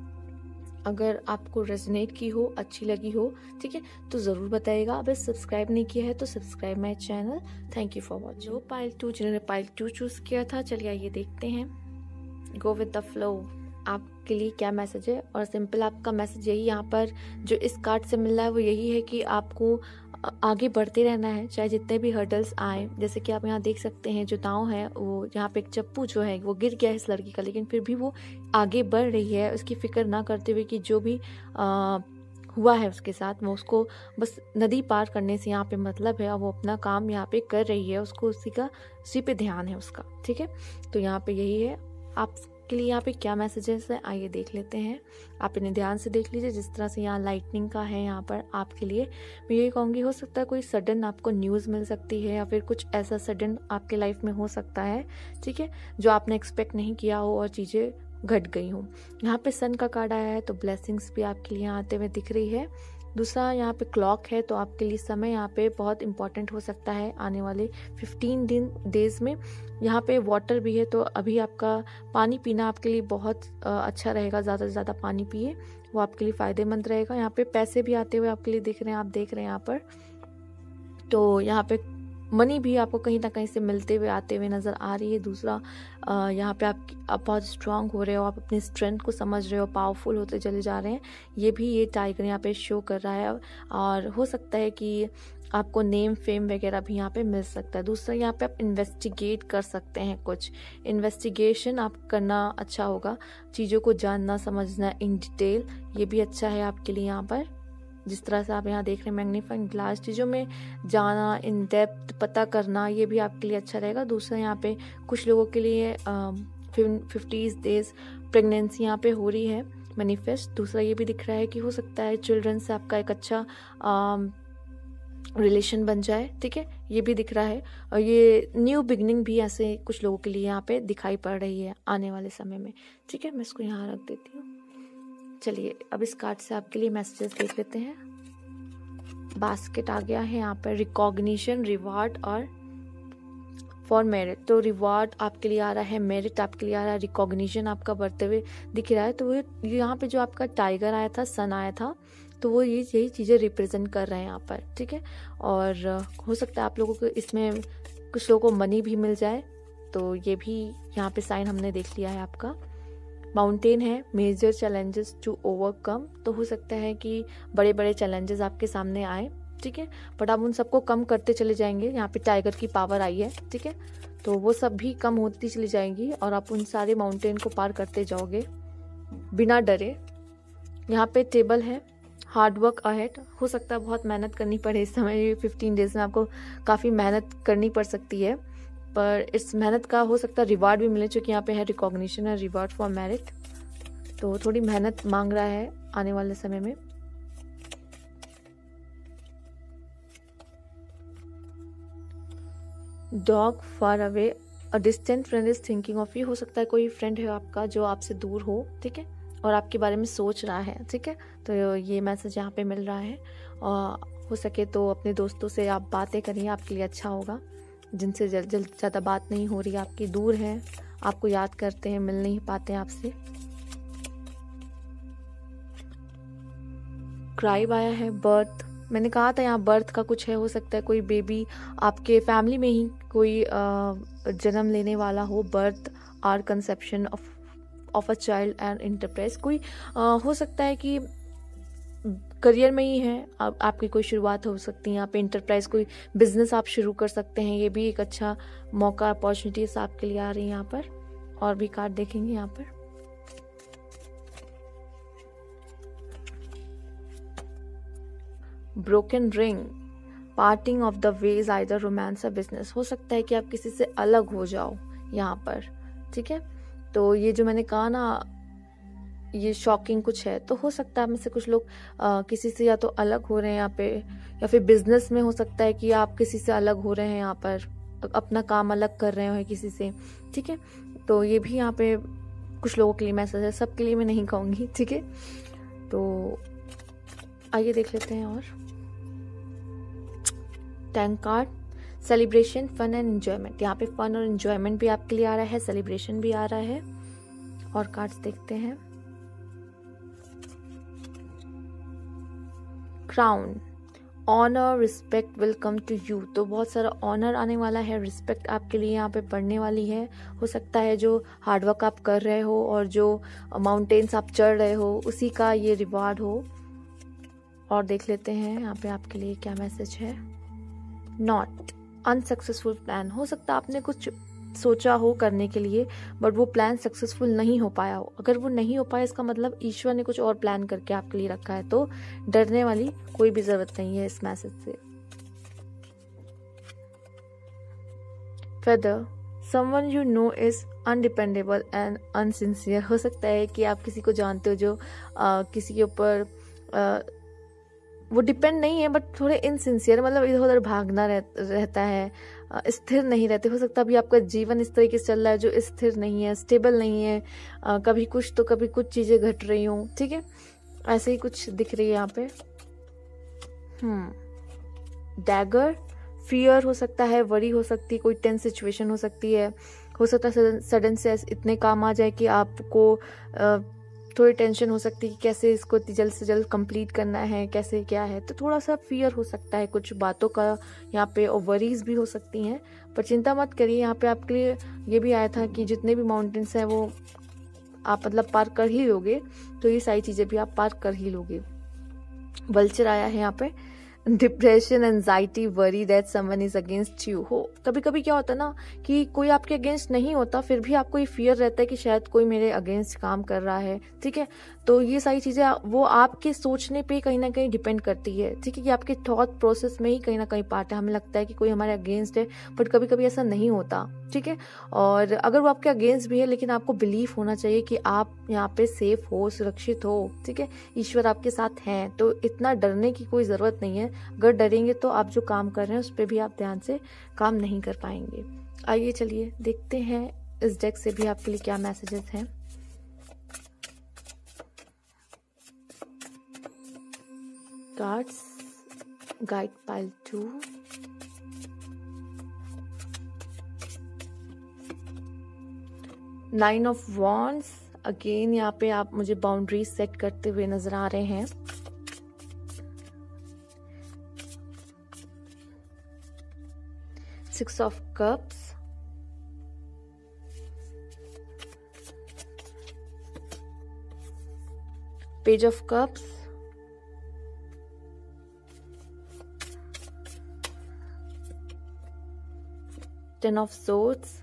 अगर आपको रेजोनेट की हो, अच्छी लगी हो, ठीक है, तो जरूर बताइएगा। अगर सब्सक्राइब नहीं किया है तो subscribe my channel. Thank you for watching. जो पाइल 2 जिन्होंने पाइल 2 चूज किया था, चलिए आइए देखते हैं। गो विद द फ्लो, आपके लिए क्या मैसेज है। और सिंपल आपका मैसेज यही यहाँ पर जो इस कार्ड से मिल रहा है वो यही है कि आपको आगे बढ़ते रहना है, चाहे जितने भी हर्डल्स आए। जैसे कि आप यहाँ देख सकते हैं जो दांव है वो, यहाँ पे एक चप्पू जो है वो गिर गया है इस लड़की का, लेकिन फिर भी वो आगे बढ़ रही है, उसकी फिक्र ना करते हुए कि जो भी हुआ है उसके साथ, वो उसको बस नदी पार करने से यहाँ पे मतलब है और वो अपना काम यहाँ पे कर रही है, उसको उसी पे ध्यान है उसका, ठीक है। तो यहाँ पे यही है आपके लिए। यहाँ पे क्या मैसेजेस है आइए देख लेते हैं। आप इन्हें ध्यान से देख लीजिए। जिस तरह से यहाँ लाइटनिंग का है यहाँ पर आपके लिए, मैं यही कहूँगी हो सकता है कोई सडन आपको न्यूज़ मिल सकती है या फिर कुछ ऐसा सडन आपके लाइफ में हो सकता है, ठीक है, जो आपने एक्सपेक्ट नहीं किया हो और चीज़ें घट गई हूँ। यहाँ पे सन का कार्ड आया है तो ब्लेसिंग्स भी आपके लिए आते हुए दिख रही है। दूसरा यहाँ पे क्लॉक है तो आपके लिए समय यहाँ पे बहुत इंपॉर्टेंट हो सकता है आने वाले 15 डेज में। यहाँ पे वाटर भी है तो अभी आपका पानी पीना आपके लिए बहुत अच्छा रहेगा, ज़्यादा से ज़्यादा पानी पिए, वो आपके लिए फ़ायदेमंद रहेगा। यहाँ पे पैसे भी आते हुए आपके लिए दिख रहे हैं, आप देख रहे हैं यहाँ पर। तो यहाँ पे मनी भी आपको कहीं ना कहीं से मिलते हुए आते हुए नज़र आ रही है। दूसरा यहाँ पे आप बहुत स्ट्रांग हो रहे हो, आप अपनी स्ट्रेंथ को समझ रहे हो, पावरफुल होते चले जा रहे हैं, ये भी ये टाइगर यहाँ पे शो कर रहा है। और हो सकता है कि आपको नेम फेम वगैरह भी यहाँ पे मिल सकता है। दूसरा यहाँ पे आप इन्वेस्टिगेट कर सकते हैं, कुछ इन्वेस्टिगेशन आप करना अच्छा होगा, चीज़ों को जानना समझना इन डिटेल, ये भी अच्छा है आपके लिए यहाँ पर। जिस तरह से आप यहाँ देख रहे हैं मैग्नीफाइंग ग्लास, चीज़ों में जाना, इन डेप्थ पता करना, ये भी आपके लिए अच्छा रहेगा। दूसरा यहाँ पे कुछ लोगों के लिए 50 डेज प्रेगनेंसी यहाँ पे हो रही है मैनिफेस्ट। दूसरा ये भी दिख रहा है कि हो सकता है चिल्ड्रन से आपका एक अच्छा रिलेशन बन जाए, ठीक है, ये भी दिख रहा है। और ये न्यू बिगनिंग भी ऐसे कुछ लोगों के लिए यहाँ पे दिखाई पड़ रही है आने वाले समय में, ठीक है। मैं इसको यहाँ रख देती हूँ। चलिए अब इस कार्ड से आपके लिए मैसेजेस देख लेते हैं। बास्केट आ गया है यहाँ पर, रिकॉग्निशन, रिवार्ड और फॉर मेरिट। तो रिवार्ड आपके लिए आ रहा है, मेरिट आपके लिए आ रहा है, रिकॉग्निशन आपका बढ़ते हुए दिख रहा है। तो वो यहाँ पे जो आपका टाइगर आया था, सन आया था, तो वो यही चीज़ें रिप्रेजेंट कर रहे हैं यहाँ पर, ठीक है। और हो सकता है आप लोगों को इसमें कुछ लोगों को मनी भी मिल जाए, तो ये भी यहाँ पे साइन हमने देख लिया है आपका। माउंटेन है, मेजर चैलेंजेस टू ओवरकम। तो हो सकता है कि बड़े बड़े चैलेंजेस आपके सामने आए, ठीक है, बट आप उन सबको कम करते चले जाएंगे। यहाँ पे टाइगर की पावर आई है, ठीक है, तो वो सब भी कम होती चली जाएंगी और आप उन सारे माउंटेन को पार करते जाओगे बिना डरे। यहाँ पे टेबल है, हार्डवर्क अहेड। हो सकता है बहुत मेहनत करनी पड़े इस समय, 15 डेज में आपको काफ़ी मेहनत करनी पड़ सकती है, पर इस मेहनत का हो सकता है रिवार्ड भी मिले, क्योंकि यहाँ पे है रिकॉग्निशन और रिवार्ड फॉर मेरिट। तो थोड़ी मेहनत मांग रहा है आने वाले समय में। Dog far away, a distant friend is thinking of you. हो सकता है कोई फ्रेंड है आपका जो आपसे दूर हो, ठीक है, और आपके बारे में सोच रहा है, ठीक है। तो ये मैसेज यहाँ पे मिल रहा है। और हो सके तो अपने दोस्तों से आप बातें करिए, आपके लिए अच्छा होगा। जिनसे ज़्यादा बात नहीं हो रही, आपकी दूर है, आपको याद करते हैं, मिल नहीं पाते हैं आपसे। क्राइब आया है, बर्थ। मैंने कहा था यहाँ बर्थ का कुछ है, हो सकता है कोई बेबी आपके फैमिली में ही कोई जन्म लेने वाला हो। Birth or conception of a child and enterprise. कोई हो सकता है कि करियर में ही है, आपकी कोई शुरुआत हो सकती है यहाँ पे। इंटरप्राइज, कोई बिजनेस आप शुरू कर सकते हैं, ये भी एक अच्छा मौका, अपॉर्चुनिटीज आपके लिए आ रही है यहाँ पर। और भी कार्ड देखेंगे यहाँ पर। Broken ring, parting of the ways, either romance or business. हो सकता है कि आप किसी से अलग हो जाओ यहाँ पर, ठीक है। तो ये जो मैंने कहा ना, ये शॉकिंग कुछ है। तो हो सकता है आप में से कुछ लोग किसी से या तो अलग हो रहे हैं यहाँ पे, या फिर बिजनेस में हो सकता है कि आप किसी से अलग हो रहे हैं यहाँ पर, अपना काम अलग कर रहे हो किसी से, ठीक है। तो ये भी यहाँ पे कुछ लोगों के लिए मैसेज है, सबके लिए मैं नहीं कहूँगी, ठीक है। तो आइए देख लेते हैं। और tankard, celebration, fun and enjoyment. यहाँ पे फन और एंजॉयमेंट भी आपके लिए आ रहा है, सेलिब्रेशन भी आ रहा है। और कार्ड्स देखते हैं। Crown, honour, respect will come to you. तो बहुत सारा ऑनर आने वाला है, रिस्पेक्ट आपके लिए यहाँ पे बढ़ने वाली है। हो सकता है जो हार्डवर्क आप कर रहे हो और जो माउंटेन्स आप चढ़ रहे हो, उसी का ये रिवार्ड हो। और देख लेते हैं यहाँ पे आपके लिए क्या मैसेज है। Knot, unsuccessful plan. हो सकता है आपने कुछ सोचा हो करने के लिए, बट वो प्लान सक्सेसफुल नहीं हो पाया हो। अगर वो नहीं हो पाया, इसका मतलब ईश्वर ने कुछ और प्लान करके आपके लिए रखा है। तो डरने वाली कोई भी जरूरत नहीं है इस मैसेज से। Feather, someone you know is undependable and unsincere. हो सकता है कि आप किसी को जानते हो जो किसी के ऊपर वो डिपेंड नहीं है, बट थोड़े इनसिंसियर, मतलब इधर उधर भागना रहता है, स्थिर नहीं रहते। हो सकता है अभी आपका जीवन इस तरीके से चल रहा है जो स्थिर नहीं है, स्टेबल नहीं है। कभी कुछ तो कभी कुछ चीजें घट रही हों, ठीक है, ऐसे ही कुछ दिख रही है यहाँ पे। डैगर, फियर हो सकता है, वरी हो सकती है, कोई टेंस सिचुएशन हो सकती है। हो सकता है सडन से इतने काम आ जाए कि आपको थोड़ी टेंशन हो सकती है कि कैसे इसको जल्द से जल्द कंप्लीट करना है, कैसे क्या है। तो थोड़ा सा फियर हो सकता है कुछ बातों का यहाँ पे, और वरीज भी हो सकती हैं। पर चिंता मत करिए, यहाँ पे आपके लिए ये भी आया था कि जितने भी माउंटेन्स हैं वो आप मतलब पार कर ही लोगे। तो ये सारी चीज़ें भी आप पार कर ही लोगे। वल्चर आया है यहाँ पे, depression, anxiety, worry that someone is against you हो। कभी कभी क्या होता है ना कि कोई आपके अगेंस्ट नहीं होता, फिर भी आपको ये फियर रहता है कि शायद कोई मेरे अगेंस्ट काम कर रहा है, ठीक है। तो ये सारी चीजें वो आपके सोचने पे कहीं ना कहीं डिपेंड करती है, ठीक है, कि आपके थॉट प्रोसेस में ही कहीं ना कहीं पार्ट है। हमें लगता है कि कोई हमारे अगेंस्ट है, बट कभी कभी ऐसा नहीं होता, ठीक है। और अगर वो आपके अगेंस्ट भी है, लेकिन आपको बिलीव होना चाहिए कि आप यहाँ पे सेफ हो, सुरक्षित हो, ठीक है, ईश्वर आपके साथ हैं। तो इतना डरने की कोई जरूरत नहीं है। अगर डरेंगे तो आप जो काम कर रहे हैं उस पर भी आप ध्यान से काम नहीं कर पाएंगे। आइए चलिए देखते हैं इस डेक से भी आपके लिए क्या मैसेजेस हैं। Cards guide pile 2, nine of wands. Again यहाँ पे आप मुझे बाउंड्रीज सेट करते हुए नजर आ रहे हैं। Six of cups, page of cups, ten of swords,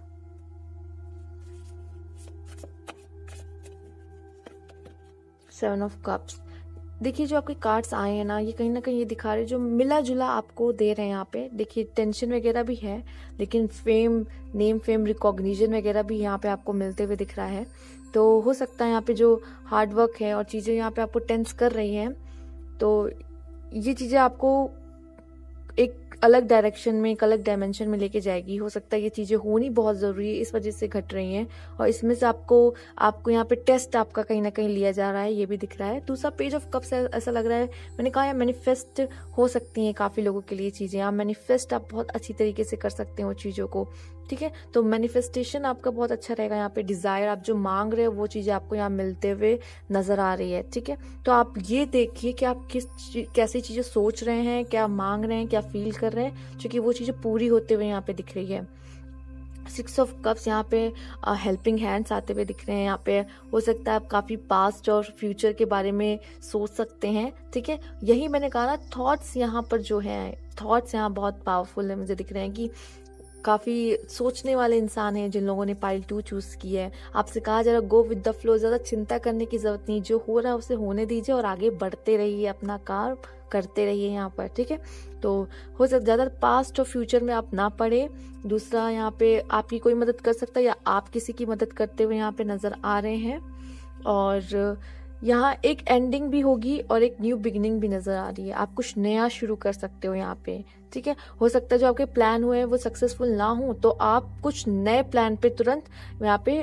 seven of cups. देखिए जो आपके कार्ड्स आए हैं ना, ये कहीं ना कहीं ये दिखा रहे हैं, जो मिला जुला आपको दे रहे हैं यहाँ पे। देखिए टेंशन वगैरह भी है, लेकिन फेम, नेम फेम, रिकॉग्निशन वगैरह भी यहाँ पे आपको मिलते हुए दिख रहा है। तो हो सकता है यहाँ पे जो हार्ड वर्क है और चीजें यहाँ पे आपको टेंस कर रही हैं, तो ये चीजें आपको एक अलग डायरेक्शन में, एक अलग डायमेंशन में लेके जाएगी। हो सकता है ये चीजें होनी बहुत जरूरी है, इस वजह से घट रही हैं, और इसमें से आपको यहाँ पे टेस्ट आपका कहीं ना कहीं लिया जा रहा है, ये भी दिख रहा है। दूसरा पेज ऑफ कप्स, ऐसा लग रहा है, मैंने कहा मैनिफेस्ट हो सकती हैं काफी लोगों के लिए चीजें। आप मैनिफेस्ट आप बहुत अच्छी तरीके से कर सकते हो चीजों को, ठीक है। तो मैनिफेस्टेशन आपका बहुत अच्छा रहेगा। यहाँ पे डिजायर, आप जो मांग रहे हो वो चीजें आपको यहाँ मिलते हुए नजर आ रही है, ठीक है। तो आप ये देखिए कि आप कैसी चीजें सोच रहे हैं, क्या मांग रहे हैं, क्या फील कर रहे हैं, क्योंकि वो चीजें पूरी होते हुए यहाँ पे दिख रही है। सिक्स ऑफ कप्स, यहाँ पे हेल्पिंग हैंड्स आते हुए दिख रहे हैं। यहाँ पे हो सकता है आप काफी पास्ट और फ्यूचर के बारे में सोच सकते हैं, ठीक है। यही मैंने कहा ना, थॉट्स यहाँ पर जो है, थॉट्स यहाँ बहुत पावरफुल है। मुझे दिख रहे हैं कि काफी सोचने वाले इंसान हैं जिन लोगों ने पाइल 2 चूज की है। आपसे कहा जा रहा है गो विद द फ्लो, ज्यादा चिंता करने की जरूरत नहीं, जो हो रहा है उसे होने दीजिए और आगे बढ़ते रहिए, अपना काम करते रहिए यहाँ पर, ठीक है। तो हो सकता ज्यादा पास्ट और फ्यूचर में आप ना पड़े। दूसरा, यहाँ पे आपकी कोई मदद कर सकता है या आप किसी की मदद करते हुए यहाँ पे नजर आ रहे हैं। और यहाँ एक एंडिंग भी होगी और एक न्यू बिगिनिंग भी नजर आ रही है। आप कुछ नया शुरू कर सकते हो यहाँ पे, ठीक है। हो सकता है जो आपके प्लान हुए हैं वो सक्सेसफुल ना हो, तो आप कुछ नए प्लान पे तुरंत यहाँ पे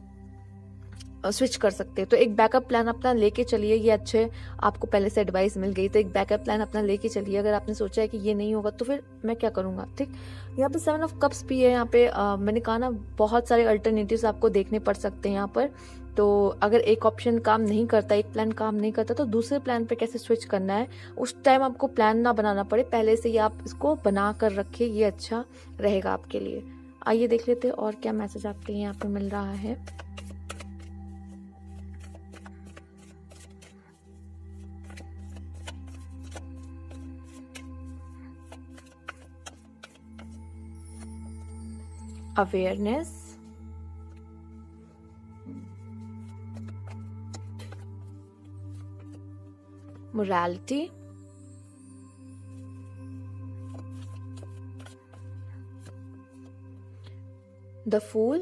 स्विच कर सकते हैं। तो एक बैकअप प्लान अपना लेके चलिए, ये अच्छे आपको पहले से एडवाइस मिल गई, तो एक बैकअप प्लान अपना लेके चलिए। अगर आपने सोचा है कि ये नहीं होगा तो फिर मैं क्या करूंगा, ठीक। यहाँ पे सेवन ऑफ कप्स भी है। यहाँ पे मैंने कहा ना, बहुत सारे अल्टरनेटिव्स आपको देखने पड़ सकते हैं यहाँ पर। तो अगर एक ऑप्शन काम नहीं करता, एक प्लान काम नहीं करता, तो दूसरे प्लान पे कैसे स्विच करना है, उस टाइम आपको प्लान ना बनाना पड़े, पहले से ही आप इसको बना कर रखिए, ये अच्छा रहेगा आपके लिए। आइए देख लेते हैं और क्या मैसेज आपके लिए यहाँ पे मिल रहा है। Awareness, morality, the fool,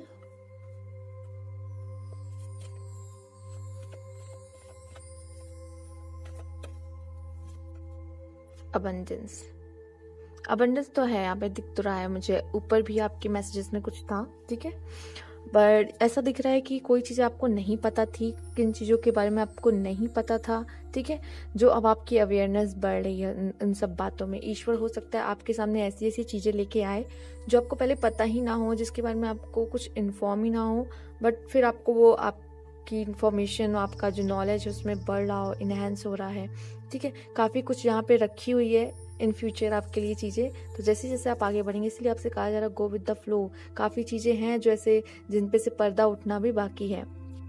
abundance। Abundance तो है, यहाँ पे दिख तो रहा है मुझे, ऊपर भी आपके मैसेजेस में कुछ था, ठीक है। बट ऐसा दिख रहा है कि कोई चीज़ें आपको नहीं पता थी, किन चीज़ों के बारे में आपको नहीं पता था, ठीक है, जो अब आपकी अवेयरनेस बढ़ रही है इन सब बातों में। ईश्वर हो सकता है आपके सामने ऐसी ऐसी चीज़ें लेके आए जो आपको पहले पता ही ना हो, जिसके बारे में आपको कुछ इन्फॉर्म ही ना हो, बट फिर आपको वो आपकी इन्फॉर्मेशन, आपका जो नॉलेज है उसमें बढ़ रहा हो, इनहेंस हो रहा है, ठीक है। काफ़ी कुछ यहाँ पे रखी हुई है इन फ्यूचर आपके लिए चीज़ें। तो जैसे जैसे आप आगे बढ़ेंगे, इसलिए आपसे कहा जा रहा है गो विद द फ्लो। काफ़ी चीज़ें हैं जो ऐसे जिन पे से पर्दा उठना भी बाकी है,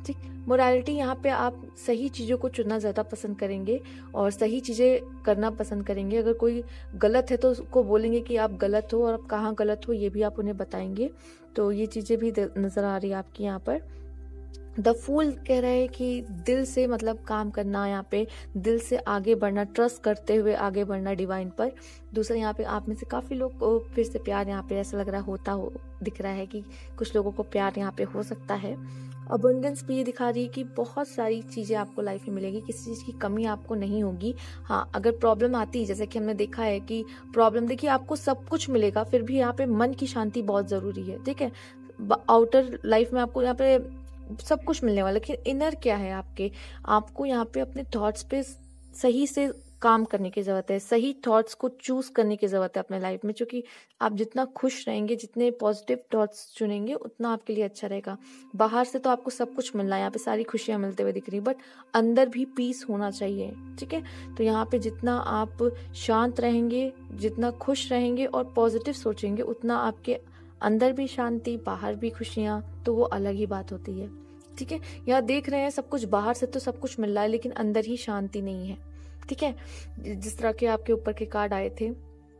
ठीक। मोरालिटी यहाँ पे आप सही चीज़ों को चुनना ज़्यादा पसंद करेंगे और सही चीज़ें करना पसंद करेंगे। अगर कोई गलत है तो उसको बोलेंगे कि आप गलत हो, और आप कहाँ गलत हो ये भी आप उन्हें बताएंगे। तो ये चीज़ें भी नज़र आ रही है आपकी यहाँ पर। द फूल कह रहे हैं कि दिल से मतलब काम करना, यहाँ पे दिल से आगे बढ़ना, ट्रस्ट करते हुए आगे बढ़ना डिवाइन पर। दूसरा यहाँ पे आप में से काफ़ी लोग को फिर से प्यार यहाँ पे ऐसा लग रहा हो दिख रहा है कि कुछ लोगों को प्यार यहाँ पे हो सकता है। अबंडेंस भी ये दिखा रही है कि बहुत सारी चीज़ें आपको लाइफ में मिलेगी, किसी चीज़ की कमी आपको नहीं होगी। हाँ, अगर प्रॉब्लम आती है, जैसे कि हमने देखा है कि प्रॉब्लम, देखिए आपको सब कुछ मिलेगा, फिर भी यहाँ पे मन की शांति बहुत ज़रूरी है। ठीक है, आउटर लाइफ में आपको यहाँ पे सब कुछ मिलने वाला, लेकिन इनर क्या है आपको यहाँ पे अपने थॉट्स पे सही से काम करने की जरूरत है, सही थॉट्स को चूज करने की जरूरत है अपने लाइफ में। क्योंकि आप जितना खुश रहेंगे, जितने पॉजिटिव थॉट्स चुनेंगे, उतना आपके लिए अच्छा रहेगा। बाहर से तो आपको सब कुछ मिल रहा है, यहाँ पे सारी खुशियां मिलते हुए दिख रही, बट अंदर भी पीस होना चाहिए। ठीक है, तो यहाँ पे जितना आप शांत रहेंगे, जितना खुश रहेंगे और पॉजिटिव सोचेंगे, उतना आपके अंदर भी शांति, बाहर भी खुशियां, तो वो अलग ही बात होती है। ठीक है, यहाँ देख रहे हैं सब कुछ बाहर से तो सब कुछ मिल रहा है, लेकिन अंदर ही शांति नहीं है। ठीक है, जिस तरह के आपके ऊपर के कार्ड आए थे,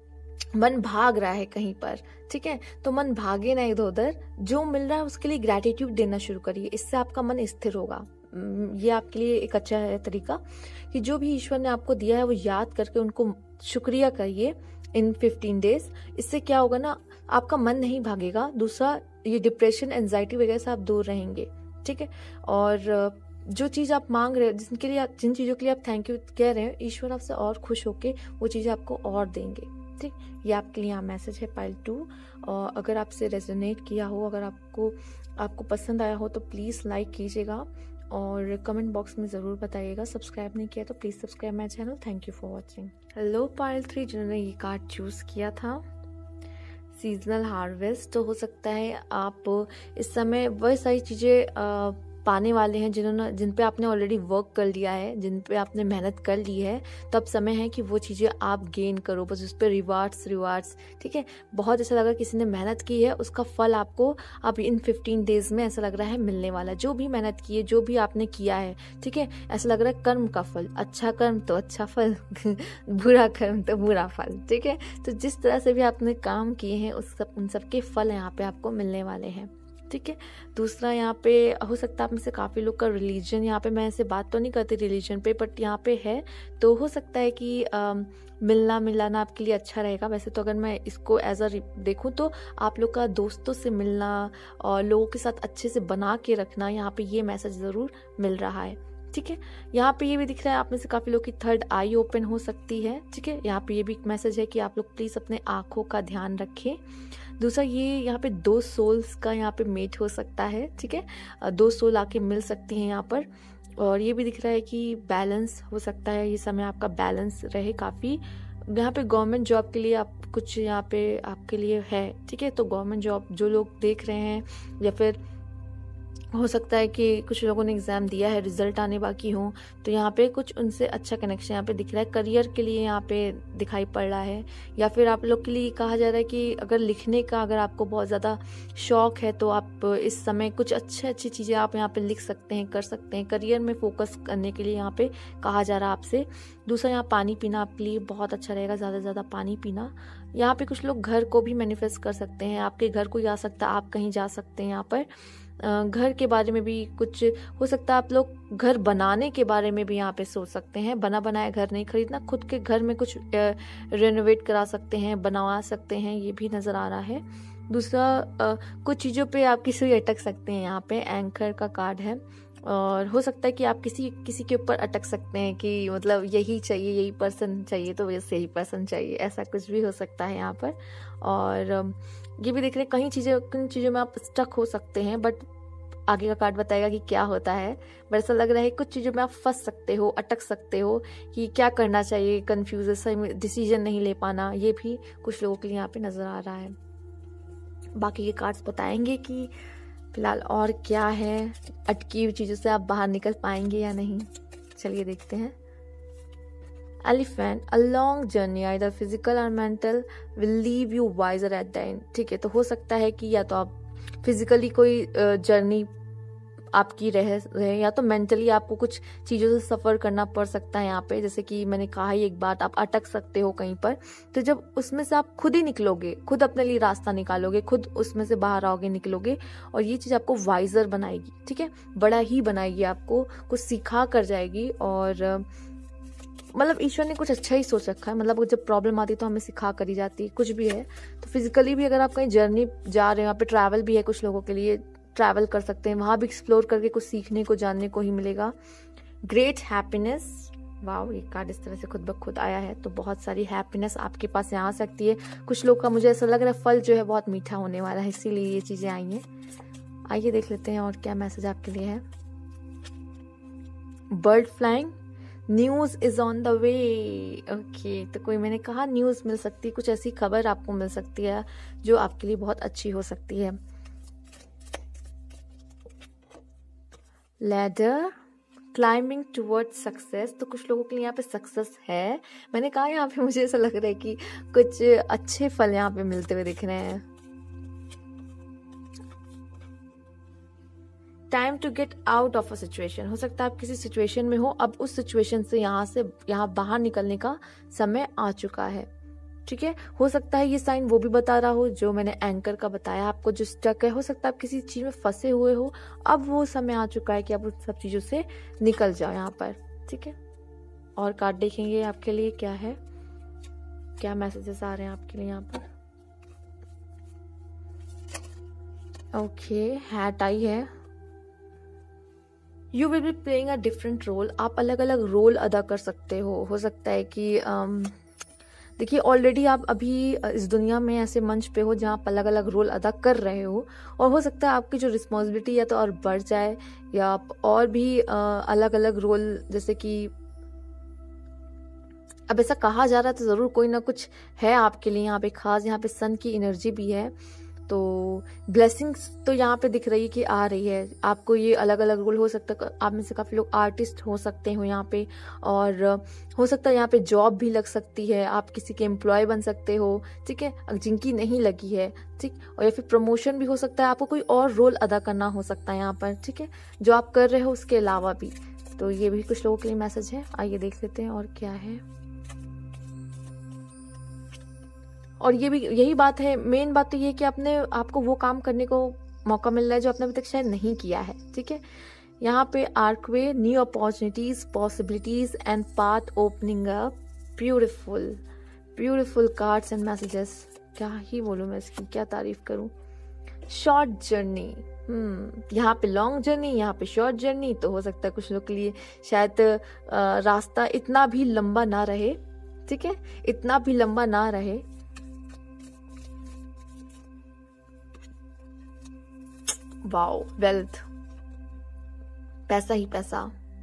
मन भाग रहा है कहीं पर। ठीक है, तो मन भागे ना इधर उधर, जो मिल रहा है उसके लिए ग्रैटिट्यूड देना शुरू करिए, इससे आपका मन स्थिर होगा। ये आपके लिए एक अच्छा है तरीका कि जो भी ईश्वर ने आपको दिया है वो याद करके उनको शुक्रिया करिए इन 15 डेज। इससे क्या होगा ना, आपका मन नहीं भागेगा। दूसरा, ये डिप्रेशन, एंजाइटी वगैरह से आप दूर रहेंगे। ठीक है, और जो चीज़ आप मांग रहे हो, जिन चीज़ों के लिए आप थैंक यू कह रहे हैं, ईश्वर आपसे और खुश होके वो चीज़ें आपको और देंगे। ठीक, ये आपके लिए यहाँ मैसेज है पाइल 2। और अगर आपसे रेजोनेट किया हो, अगर आपको पसंद आया हो तो प्लीज़ लाइक कीजिएगा और कमेंट बॉक्स में ज़रूर बताइएगा। सब्सक्राइब नहीं किया तो please subscribe my channel. Thank you for watching. Hello pile 3, जिन्होंने ये कार्ड चूज़ किया था, सीजनल हार्वेस्ट, तो हो सकता है आप इस समय वही सारी चीज़ें पाने वाले हैं जिन पे आपने ऑलरेडी वर्क कर लिया है, जिन पे आपने मेहनत कर ली है। तो अब समय है कि वो चीज़ें आप गेन करो, बस उस पर रिवार्ड्स। ठीक है, बहुत ऐसा लगा किसी ने मेहनत की है, उसका फल आपको अब इन 15 डेज में ऐसा लग रहा है मिलने वाला। जो भी मेहनत की है, जो भी आपने किया है, ठीक है, ऐसा लग रहा है कर्म का फल, अच्छा कर्म तो अच्छा फल बुरा कर्म तो बुरा फल। ठीक है, तो जिस तरह से भी आपने काम किए हैं उन सब के फल यहाँ पे आपको मिलने वाले हैं। ठीक है, दूसरा यहाँ पे हो सकता है आप में से काफ़ी लोग का रिलीजन, यहाँ पे मैं ऐसे बात तो नहीं करती रिलीजन पे, बट यहाँ पे है, तो हो सकता है कि मिलना मिलाना आपके लिए अच्छा रहेगा। वैसे तो अगर मैं इसको एज अ देखूँ तो आप लोग का दोस्तों से मिलना और लोगों के साथ अच्छे से बना के रखना, यहाँ पे ये मैसेज ज़रूर मिल रहा है। ठीक है, यहाँ पे ये भी दिख रहा है आप में से काफ़ी लोग की थर्ड आई ओपन हो सकती है। ठीक है, यहाँ पे ये भी मैसेज है कि आप लोग प्लीज़ अपने आँखों का ध्यान रखें। दूसरा, ये यहाँ पे 2 सोल्स का यहाँ पे मेट हो सकता है। ठीक है, 2 सोल आके मिल सकती हैं यहाँ पर। और ये भी दिख रहा है कि बैलेंस हो सकता है, ये समय आपका बैलेंस रहे काफ़ी। यहाँ पे गवर्नमेंट जॉब के लिए आप कुछ यहाँ पे आपके लिए है। ठीक है, तो गवर्नमेंट जॉब जो लोग देख रहे हैं, या फिर हो सकता है कि कुछ लोगों ने एग्जाम दिया है, रिजल्ट आने बाकी हो, तो यहाँ पे कुछ उनसे अच्छा कनेक्शन यहाँ पे दिख रहा है। करियर के लिए यहाँ पे दिखाई पड़ रहा है, या फिर आप लोग के लिए कहा जा रहा है कि अगर लिखने का अगर आपको बहुत ज़्यादा शौक है तो आप इस समय कुछ अच्छी चीज़ें आप यहाँ पे लिख सकते हैं, कर सकते हैं। करियर में फोकस करने के लिए यहाँ पे कहा जा रहा है आपसे। दूसरा, यहाँ पानी पीना आपके लिए बहुत अच्छा रहेगा, ज़्यादा से ज़्यादा पानी पीना। यहाँ पे कुछ लोग घर को भी मैनिफेस्ट कर सकते हैं, आपके घर को जा सकता है, आप कहीं जा सकते हैं। यहाँ पर घर के बारे में भी कुछ हो सकता है, आप लोग घर बनाने के बारे में भी यहाँ पे सोच सकते हैं। बना बनाया घर नहीं खरीदना, खुद के घर में कुछ रेनोवेट करा सकते हैं, बनवा सकते हैं, ये भी नज़र आ रहा है। दूसरा, कुछ चीज़ों पे आप किसी अटक सकते हैं, यहाँ पे एंकर का कार्ड है, और हो सकता है कि आप किसी के ऊपर अटक सकते हैं कि मतलब यही चाहिए, यही पर्सन चाहिए, तो वैसे यही पर्सन चाहिए, ऐसा कुछ भी हो सकता है यहाँ पर। और ये भी देख रहे हैं किन चीज़ों में आप स्टक हो सकते हैं, बट आगे का कार्ड बताएगा कि क्या होता है। बट ऐसा लग रहा है कुछ चीज़ों में आप फंस सकते हो, अटक सकते हो कि क्या करना चाहिए, कंफ्यूज, सही डिसीजन नहीं ले पाना, ये भी कुछ लोगों के लिए यहाँ पे नज़र आ रहा है। बाकी के कार्ड्स बताएंगे कि फिलहाल और क्या है, अटकी हुई चीज़ों से आप बाहर निकल पाएंगे या नहीं। चलिए देखते हैं। Elephant, a long journey either physical or mental will leave you wiser at the end. ठीक है, तो हो सकता है कि या तो आप फिजिकली कोई जर्नी आपकी रहे, या तो मेंटली आपको कुछ चीज़ों से सफ़र करना पड़ सकता है यहाँ पे। जैसे कि मैंने कहा ही एक बात, आप अटक सकते हो कहीं पर, तो जब उसमें से आप खुद ही निकलोगे, खुद अपने लिए रास्ता निकालोगे, खुद उसमें से बाहर आओगे, निकलोगे, और ये चीज़ आपको वाइजर बनाएगी, ठीक है, बड़ा ही बनाएगी, आपको कुछ सिखा कर जाएगी। और मतलब ईश्वर ने कुछ अच्छा ही सोच रखा है। मतलब जब प्रॉब्लम आती है तो हमें सिखा करी जाती है, कुछ भी है। तो फिजिकली भी अगर आप कहीं जर्नी जा रहे हो, यहाँ पे ट्रैवल भी है, कुछ लोगों के लिए ट्रैवल कर सकते हैं, वहां भी एक्सप्लोर करके कुछ सीखने को, जानने को ही मिलेगा। ग्रेट हैप्पीनेस, वाओ, ये कार्ड इस तरह से खुद ब खुद आया है, तो बहुत सारी हैप्पीनेस आपके पास यहाँ आ सकती है। कुछ लोग का मुझे ऐसा लग रहा है फल जो है बहुत मीठा होने वाला है, इसीलिए ये चीजें आई हैं। आइए देख लेते हैं और क्या मैसेज आपके लिए है। Bird flying, news is on the way. Okay, तो कोई, मैंने कहा न्यूज मिल सकती है, कुछ ऐसी खबर आपको मिल सकती है जो आपके लिए बहुत अच्छी हो सकती है। लैडर, क्लाइंबिंग टुवर्ड्स सक्सेस, तो कुछ लोगों के लिए यहाँ पे सक्सेस है। मैंने कहा यहाँ पे मुझे ऐसा लग रहा है कि कुछ अच्छे फल यहाँ पे मिलते हुए दिख रहे हैं। Time to get out of a situation, हो सकता है आप किसी सिचुएशन में हो, अब उस सिचुएशन से यहाँ बाहर निकलने का समय आ चुका है, ठीक है। हो सकता है ये साइन वो भी बता रहा हो जो मैंने एंकर का बताया आपको, जो स्टक है। हो सकता है आप किसी चीज में फंसे हुए हो, अब वो समय आ चुका है कि आप उन सब चीजों से निकल जाओ यहाँ पर, ठीक है। और कार्ड देखेंगे आपके लिए क्या है, क्या मैसेजेस आ रहे हैं आपके लिए यहाँ पर। ओके, हैट आई है। You will be playing a different role, आप अलग अलग रोल अदा कर सकते हो सकता है कि देखिए ऑलरेडी आप अभी इस दुनिया में ऐसे मंच पे हो जहाँ आप अलग अलग रोल अदा कर रहे हो, और हो सकता है आपकी जो रिस्पॉन्सिबिलिटी है तो और बढ़ जाए, या आप और भी अलग अलग रोल, जैसे कि अब ऐसा कहा जा रहा है तो जरूर कोई ना कुछ है आपके लिए यहाँ पे खास। यहाँ पे सन की एनर्जी भी है, तो ब्लेसिंग्स तो यहाँ पे दिख रही है कि आ रही है आपको। ये अलग अलग रोल हो सकता है, आप में से काफी लोग आर्टिस्ट हो सकते हो यहाँ पे, और हो सकता है यहाँ पे जॉब भी लग सकती है, आप किसी के एम्प्लॉय बन सकते हो, ठीक है, जिनकी नहीं लगी है, ठीक। और या फिर प्रमोशन भी हो सकता है, आपको कोई और रोल अदा करना हो सकता है यहाँ पर, ठीक है, जो आप कर रहे हो उसके अलावा भी। तो ये भी कुछ लोगों के लिए मैसेज है। आइए देख लेते हैं और क्या है। और ये भी यही बात है, मेन बात तो ये है कि आपको वो काम करने को मौका मिल रहा है जो आपने अभी तक शायद नहीं किया है, ठीक है। यहाँ पे archway, new opportunities, possibilities and path opening up, beautiful beautiful cards and messages. क्या ही बोलूं मैं इसकी, क्या तारीफ करूं। शॉर्ट जर्नी, यहाँ पे लॉन्ग जर्नी, यहाँ पे शॉर्ट जर्नी, तो हो सकता है कुछ लोग के लिए शायद रास्ता इतना भी लंबा ना रहे, ठीक है, इतना भी लंबा ना रहे। वाओ, वेल्थ, पैसा ही पैसा।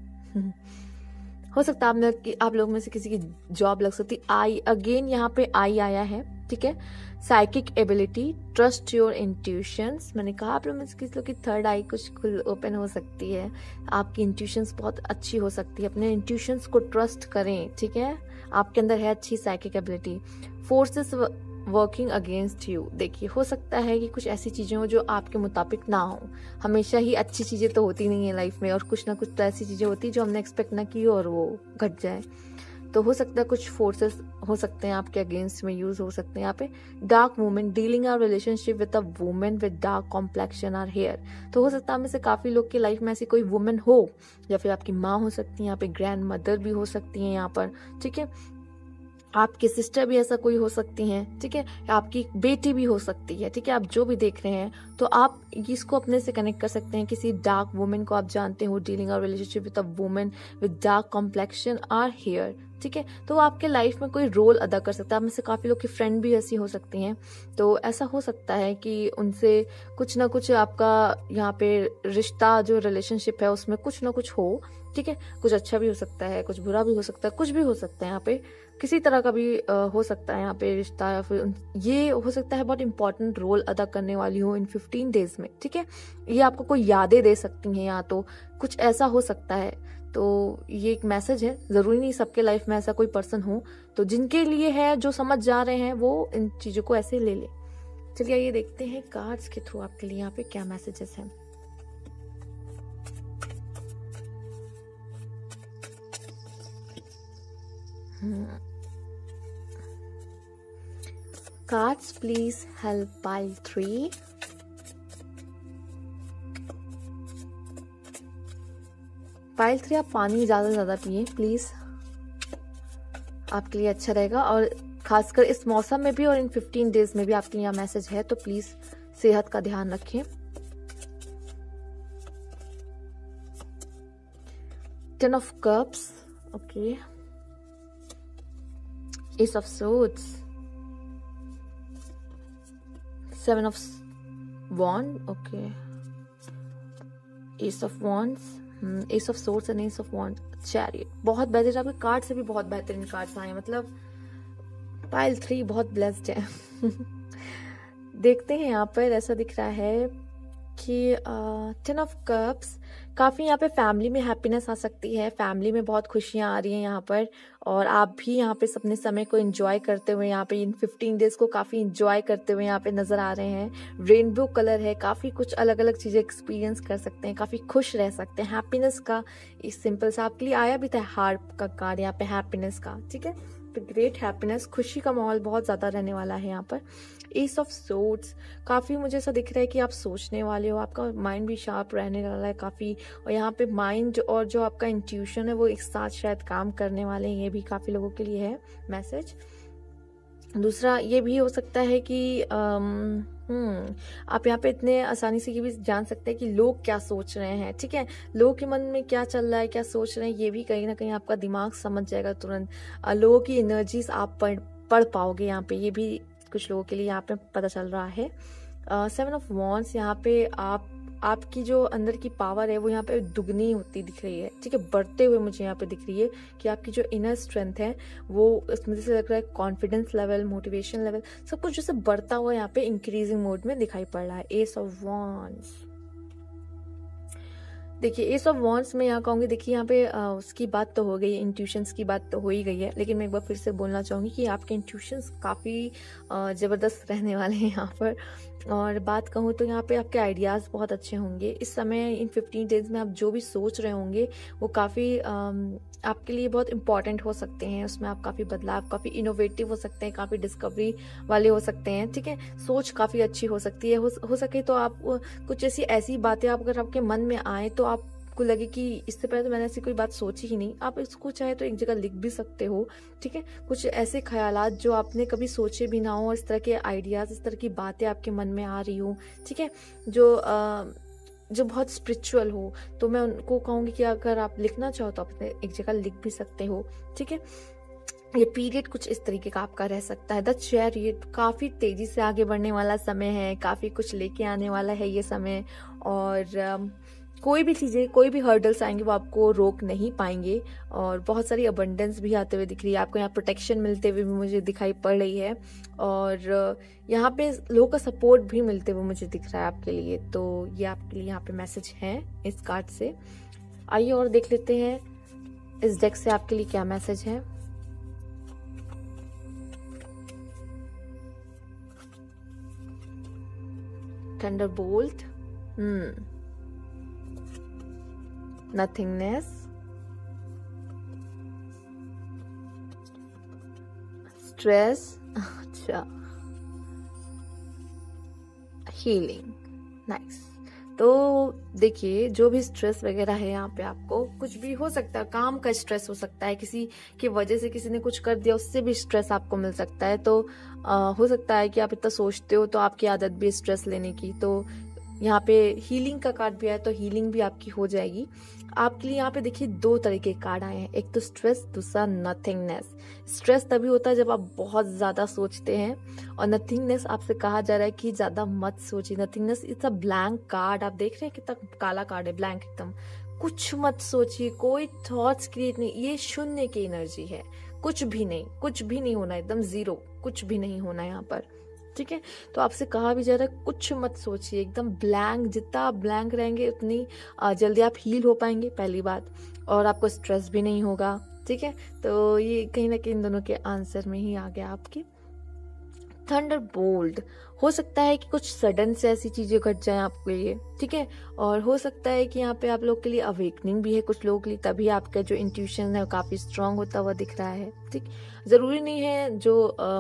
हो सकता है आप लोग में से किसी की जॉब लग सकती। आई अगेन, यहाँ पे आई आया है, ठीक है। Psychic ability, trust your intuitions, मैंने कहा आप लोग में से किसी लोग की थर्ड आई कुछ ओपन हो सकती है, आपकी इंट्यूशंस बहुत अच्छी हो सकती है, अपने इंट्यूशंस को ट्रस्ट करें, ठीक है, आपके अंदर है अच्छी psychic ability. Forces working against you, देखिए हो सकता है कि कुछ ऐसी चीजें हो जो आपके मुताबिक ना हो। हमेशा ही अच्छी चीजें तो होती नहीं है लाइफ में, और कुछ ना कुछ तो ऐसी चीजें होती है जो हमने एक्सपेक्ट ना की और वो घट जाए। तो हो सकता है कुछ फोर्सेस हो सकते हैं आपके अगेंस्ट में यूज हो सकते हैं यहाँ पे। Dark women, dealing or relationship with a women with dark complexion or hair, तो हो सकता है में से काफी लोग की लाइफ में ऐसी कोई वुमेन हो, या फिर आपकी माँ हो सकती है यहाँ पे, ग्रैंड मदर भी हो सकती है यहाँ पर, ठीक है, आपकी सिस्टर भी ऐसा कोई हो सकती हैं, ठीक है, आपकी बेटी भी हो सकती है, ठीक है। आप जो भी देख रहे हैं तो आप इसको अपने से कनेक्ट कर सकते हैं, किसी डार्क वुमेन को आप जानते हो, dealing or relationship with a women with dark complexion or hair, ठीक है। तो आपके लाइफ में कोई रोल अदा कर सकता है। आप में से काफी लोग की फ्रेंड भी ऐसी हो सकती हैं, तो ऐसा हो सकता है कि उनसे कुछ ना कुछ आपका यहाँ पे रिश्ता, जो रिलेशनशिप है उसमें कुछ ना कुछ हो, ठीक है। कुछ अच्छा भी हो सकता है, कुछ बुरा भी हो सकता है, कुछ भी हो सकता है, यहाँ पे किसी तरह का भी हो सकता है यहाँ पे रिश्ता, या फिर ये हो सकता है बहुत इंपॉर्टेंट रोल अदा करने वाली हो इन 15 डेज में, ठीक है। ये आपको कोई यादें दे सकती हैं, या तो कुछ ऐसा हो सकता है। तो ये एक मैसेज है, जरूरी नहीं सबके लाइफ में ऐसा कोई पर्सन हो, तो जिनके लिए है, जो समझ जा रहे हैं, वो इन चीजों को ऐसे ले ले। चलिए ये देखते हैं कार्ड्स के थ्रू आपके लिए यहाँ पे क्या मैसेजेस हैं। Cards please help pile 3। पाइल 3 आप पानी ज्यादा पिए प्लीज, आपके लिए अच्छा रहेगा। और खासकर इस मौसम में भी और इन 15 डेज में भी आपके लिए मैसेज है, तो प्लीज सेहत का ध्यान रखें। 10 of cups, okay. Ace of swords, 7 of wand, okay. Ace of wands, Ace of swords and Ace of wand, chariot। बहुत बेहतरीन, आपके कार्ड से भी बहुत बेहतरीन कार्ड्स आए, मतलब पाइल 3 बहुत ब्लेस्ड है। देखते हैं यहाँ पर ऐसा दिख रहा है कि 10 ऑफ कप्स, काफी यहाँ पे फैमिली में हैप्पीनेस आ सकती है, फैमिली में बहुत खुशियां आ रही हैं यहाँ पर, और आप भी यहाँ पे अपने समय को एंजॉय करते हुए यहाँ पे इन 15 डेज को काफी एंजॉय करते हुए यहाँ पे नजर आ रहे हैं। रेनबो कलर है, काफी कुछ अलग अलग चीजें एक्सपीरियंस कर सकते हैं, काफी खुश रह सकते हैं। हैप्पीनेस का इस सिंपल सा आपके लिए आया भी था हार्ट का कार्ड यहाँ पे हैप्पीनेस का, ठीक है। तो ग्रेट हैप्पीनेस, खुशी का माहौल बहुत ज्यादा रहने वाला है यहाँ पर। एस ऑफ सोर्ड्स, काफी मुझे ऐसा दिख रहा है कि आप सोचने वाले हो, आपका माइंड भी शार्प रहने वाला है काफी, और यहाँ पे माइंड और जो आपका इंट्यूशन है वो एक साथ शायद काम करने वाले हैं, ये भी काफी लोगों के लिए है मैसेज। दूसरा ये भी हो सकता है कि आप यहाँ पे इतने आसानी से ये भी जान सकते हैं कि लोग क्या सोच रहे हैं, ठीक है। लोगों के मन में क्या चल रहा है, क्या सोच रहे हैं, ये भी कहीं ना कहीं आपका दिमाग समझ जाएगा तुरंत। लोगों की एनर्जीज आप पढ़ पाओगे यहाँ पे, ये भी कुछ लोगों के लिए यहाँ पे पता चल रहा है। 7 ऑफ वॉन्ड्स, यहाँ पे आपकी जो अंदर की पावर है वो यहाँ पे दुगनी होती दिख रही है, ठीक है, बढ़ते हुए मुझे यहाँ पे दिख रही है कि आपकी जो इनर स्ट्रेंथ है वो, इसमें जैसे लग रहा है कॉन्फिडेंस लेवल, मोटिवेशन लेवल, सब कुछ जैसे बढ़ता हुआ यहाँ पे इंक्रीजिंग मोड में दिखाई पड़ रहा है। एस ऑफ वॉन्ड्स, देखिए एस ऑफ वॉन्ड्स में यहाँ कहूँगी, देखिए यहाँ पे उसकी बात तो हो गई, इंट्यूशंस की बात तो हो ही गई है, लेकिन मैं एक बार फिर से बोलना चाहूँगी कि आपके इंट्यूशंस काफ़ी ज़बरदस्त रहने वाले हैं यहाँ पर। और बात कहूँ तो यहाँ पे आपके आइडियाज़ बहुत अच्छे होंगे इस समय, इन 15 डेज में आप जो भी सोच रहे होंगे वो काफ़ी आपके लिए बहुत इंपॉर्टेंट हो सकते हैं, उसमें आप काफ़ी बदलाव, काफ़ी इनोवेटिव हो सकते हैं, काफ़ी डिस्कवरी वाले हो सकते हैं, ठीक है। सोच काफ़ी अच्छी हो सकती है, हो सके तो आप कुछ ऐसी बातें आप अगर आपके मन में आए तो आपको लगे कि इससे पहले तो मैंने ऐसी कोई बात सोची ही नहीं, आप इसको चाहे तो एक जगह लिख भी सकते हो, ठीक है। कुछ ऐसे ख्यालात जो आपने कभी सोचे भी ना हो, इस तरह के आइडियाज, इस तरह की बातें आपके मन में आ रही हो, ठीक है, जो बहुत स्पिरिचुअल हो, तो मैं उनको कहूँगी कि अगर आप लिखना चाहो तो आप एक जगह लिख भी सकते हो, ठीक है। ये पीरियड कुछ इस तरीके का आपका रह सकता है। द चैरियट, काफी तेजी से आगे बढ़ने वाला समय है, काफी कुछ लेके आने वाला है ये समय, और कोई भी चीजें, कोई भी हर्डल्स आएंगे वो आपको रोक नहीं पाएंगे, और बहुत सारी अबंडेंस भी आते हुए दिख रही है आपको, यहाँ प्रोटेक्शन मिलते हुए भी मुझे दिखाई पड़ रही है, और यहाँ पे लोगों का सपोर्ट भी मिलते हुए मुझे दिख रहा है आपके लिए। तो ये आपके लिए यहाँ पे मैसेज है इस कार्ड से। आइए और देख लेते हैं इस डेक से आपके लिए क्या मैसेज है। थंडरबोल्ट, नथिंगनेस, स्ट्रेस, अच्छा, हीलिंग, नाइस। तो देखिए जो भी स्ट्रेस वगैरह है यहाँ पे, आपको कुछ भी हो सकता है, काम का स्ट्रेस हो सकता है, किसी की वजह से किसी ने कुछ कर दिया उससे भी स्ट्रेस आपको मिल सकता है, तो हो सकता है कि आप इतना सोचते हो तो आपकी आदत भी स्ट्रेस लेने की, तो यहाँ पे हीलिंग का कार्ड भी आया तो हीलिंग भी आपकी हो जाएगी। आपके लिए यहाँ पे देखिए 2 तरह के कार्ड आए हैं, एक तो स्ट्रेस, दूसरा नथिंगनेस। स्ट्रेस तभी होता है जब आप बहुत ज्यादा सोचते हैं, और नथिंगनेस आपसे कहा जा रहा है कि ज्यादा मत सोचिए। Nothingness it's a blank card, आप देख रहे हैं कितना काला कार्ड है, ब्लैंक एकदम, कुछ मत सोचिए, कोई थॉट्स क्रिएट नहीं, ये शून्य की एनर्जी है, कुछ भी नहीं होना, एकदम जीरो, कुछ भी नहीं होना यहाँ पर, ठीक है। तो आपसे कहा भी जा रहा है कुछ मत सोचिए, एकदम ब्लैंक, जितना आप ब्लैंक रहेंगे उतनी जल्दी आप हील हो पाएंगे, पहली बात, और आपको स्ट्रेस भी नहीं होगा, ठीक है। तो ये कहीं ना कहीं इन दोनों के आंसर में ही आ गया आपकी। थंडरबोल्ट, हो सकता है कि कुछ सडन से ऐसी चीजें घट जाएं आपके लिए, ठीक है। और हो सकता है कि यहाँ पे आप लोग के लिए अवेकनिंग भी है कुछ लोगों के लिए, तभी आपका जो इंट्यूशन है वो काफी स्ट्रांग होता हुआ दिख रहा है, ठीक। जरूरी नहीं है जो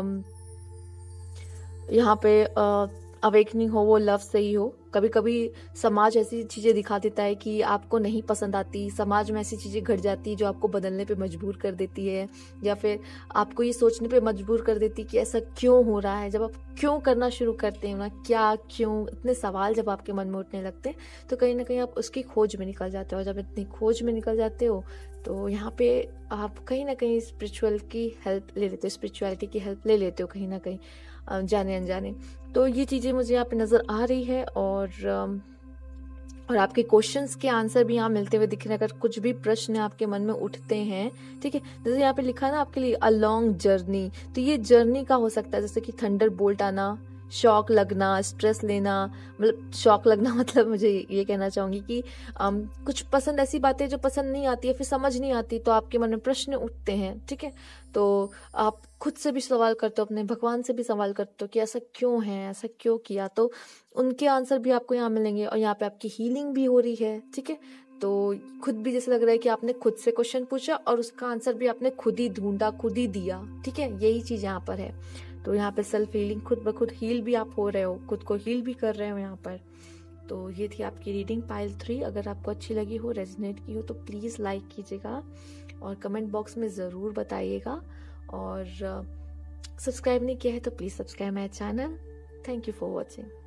यहाँ पे अवेकनिंग हो वो लव से ही हो। कभी कभी समाज ऐसी चीजें दिखा देता है कि आपको नहीं पसंद आती, समाज में ऐसी चीजें घट जाती जो आपको बदलने पे मजबूर कर देती है, या फिर आपको ये सोचने पे मजबूर कर देती कि ऐसा क्यों हो रहा है। जब आप क्यों करना शुरू करते हैं ना, क्या क्यों, इतने सवाल जब आपके मन में उठने लगते हैं तो कहीं ना कहीं आप उसकी खोज में निकल जाते हो। और जब इतनी खोज में निकल जाते हो तो यहाँ पे आप कहीं ना कहीं स्पिरिचुअलिटी की हेल्प ले लेते हो कहीं ना कहीं, जाने अनजाने। तो ये चीजें मुझे यहाँ पे नजर आ रही है। और आपके क्वेश्चंस के आंसर भी यहाँ मिलते हुए दिख रहे हैं। अगर कुछ भी प्रश्न आपके मन में उठते हैं, ठीक है, जैसे यहाँ पे लिखा है ना आपके लिए अ लॉन्ग जर्नी, तो ये जर्नी का हो सकता है, जैसे कि थंडरबोल्ट आना, शॉक लगना, स्ट्रेस लेना। मतलब शॉक लगना मतलब मुझे ये कहना चाहूंगी कि कुछ पसंद, ऐसी बातें जो पसंद नहीं आती है, फिर समझ नहीं आती, तो आपके मन में प्रश्न उठते हैं, ठीक है। तो आप खुद से भी सवाल करते हो, अपने भगवान से भी सवाल करते हो कि ऐसा क्यों है, ऐसा क्यों किया, तो उनके आंसर भी आपको यहाँ मिलेंगे। और यहाँ पे आपकी हीलिंग भी हो रही है, ठीक है। तो खुद भी जैसे लग रहा है कि आपने खुद से क्वेश्चन पूछा और उसका आंसर भी आपने खुद ही ढूंढा, खुद ही दिया, ठीक है। यही चीज यहाँ पर है। तो यहाँ पे सेल्फ हीलिंग, खुद ब खुद हील भी आप हो रहे हो, खुद को हील भी कर रहे हो यहाँ पर। तो ये थी आपकी रीडिंग पाइल 3। अगर आपको अच्छी लगी हो, रेजोनेट की हो, तो प्लीज लाइक कीजिएगा और कमेंट बॉक्स में जरूर बताइएगा। और सब्सक्राइब नहीं किया है तो please subscribe my channel. Thank you for watching.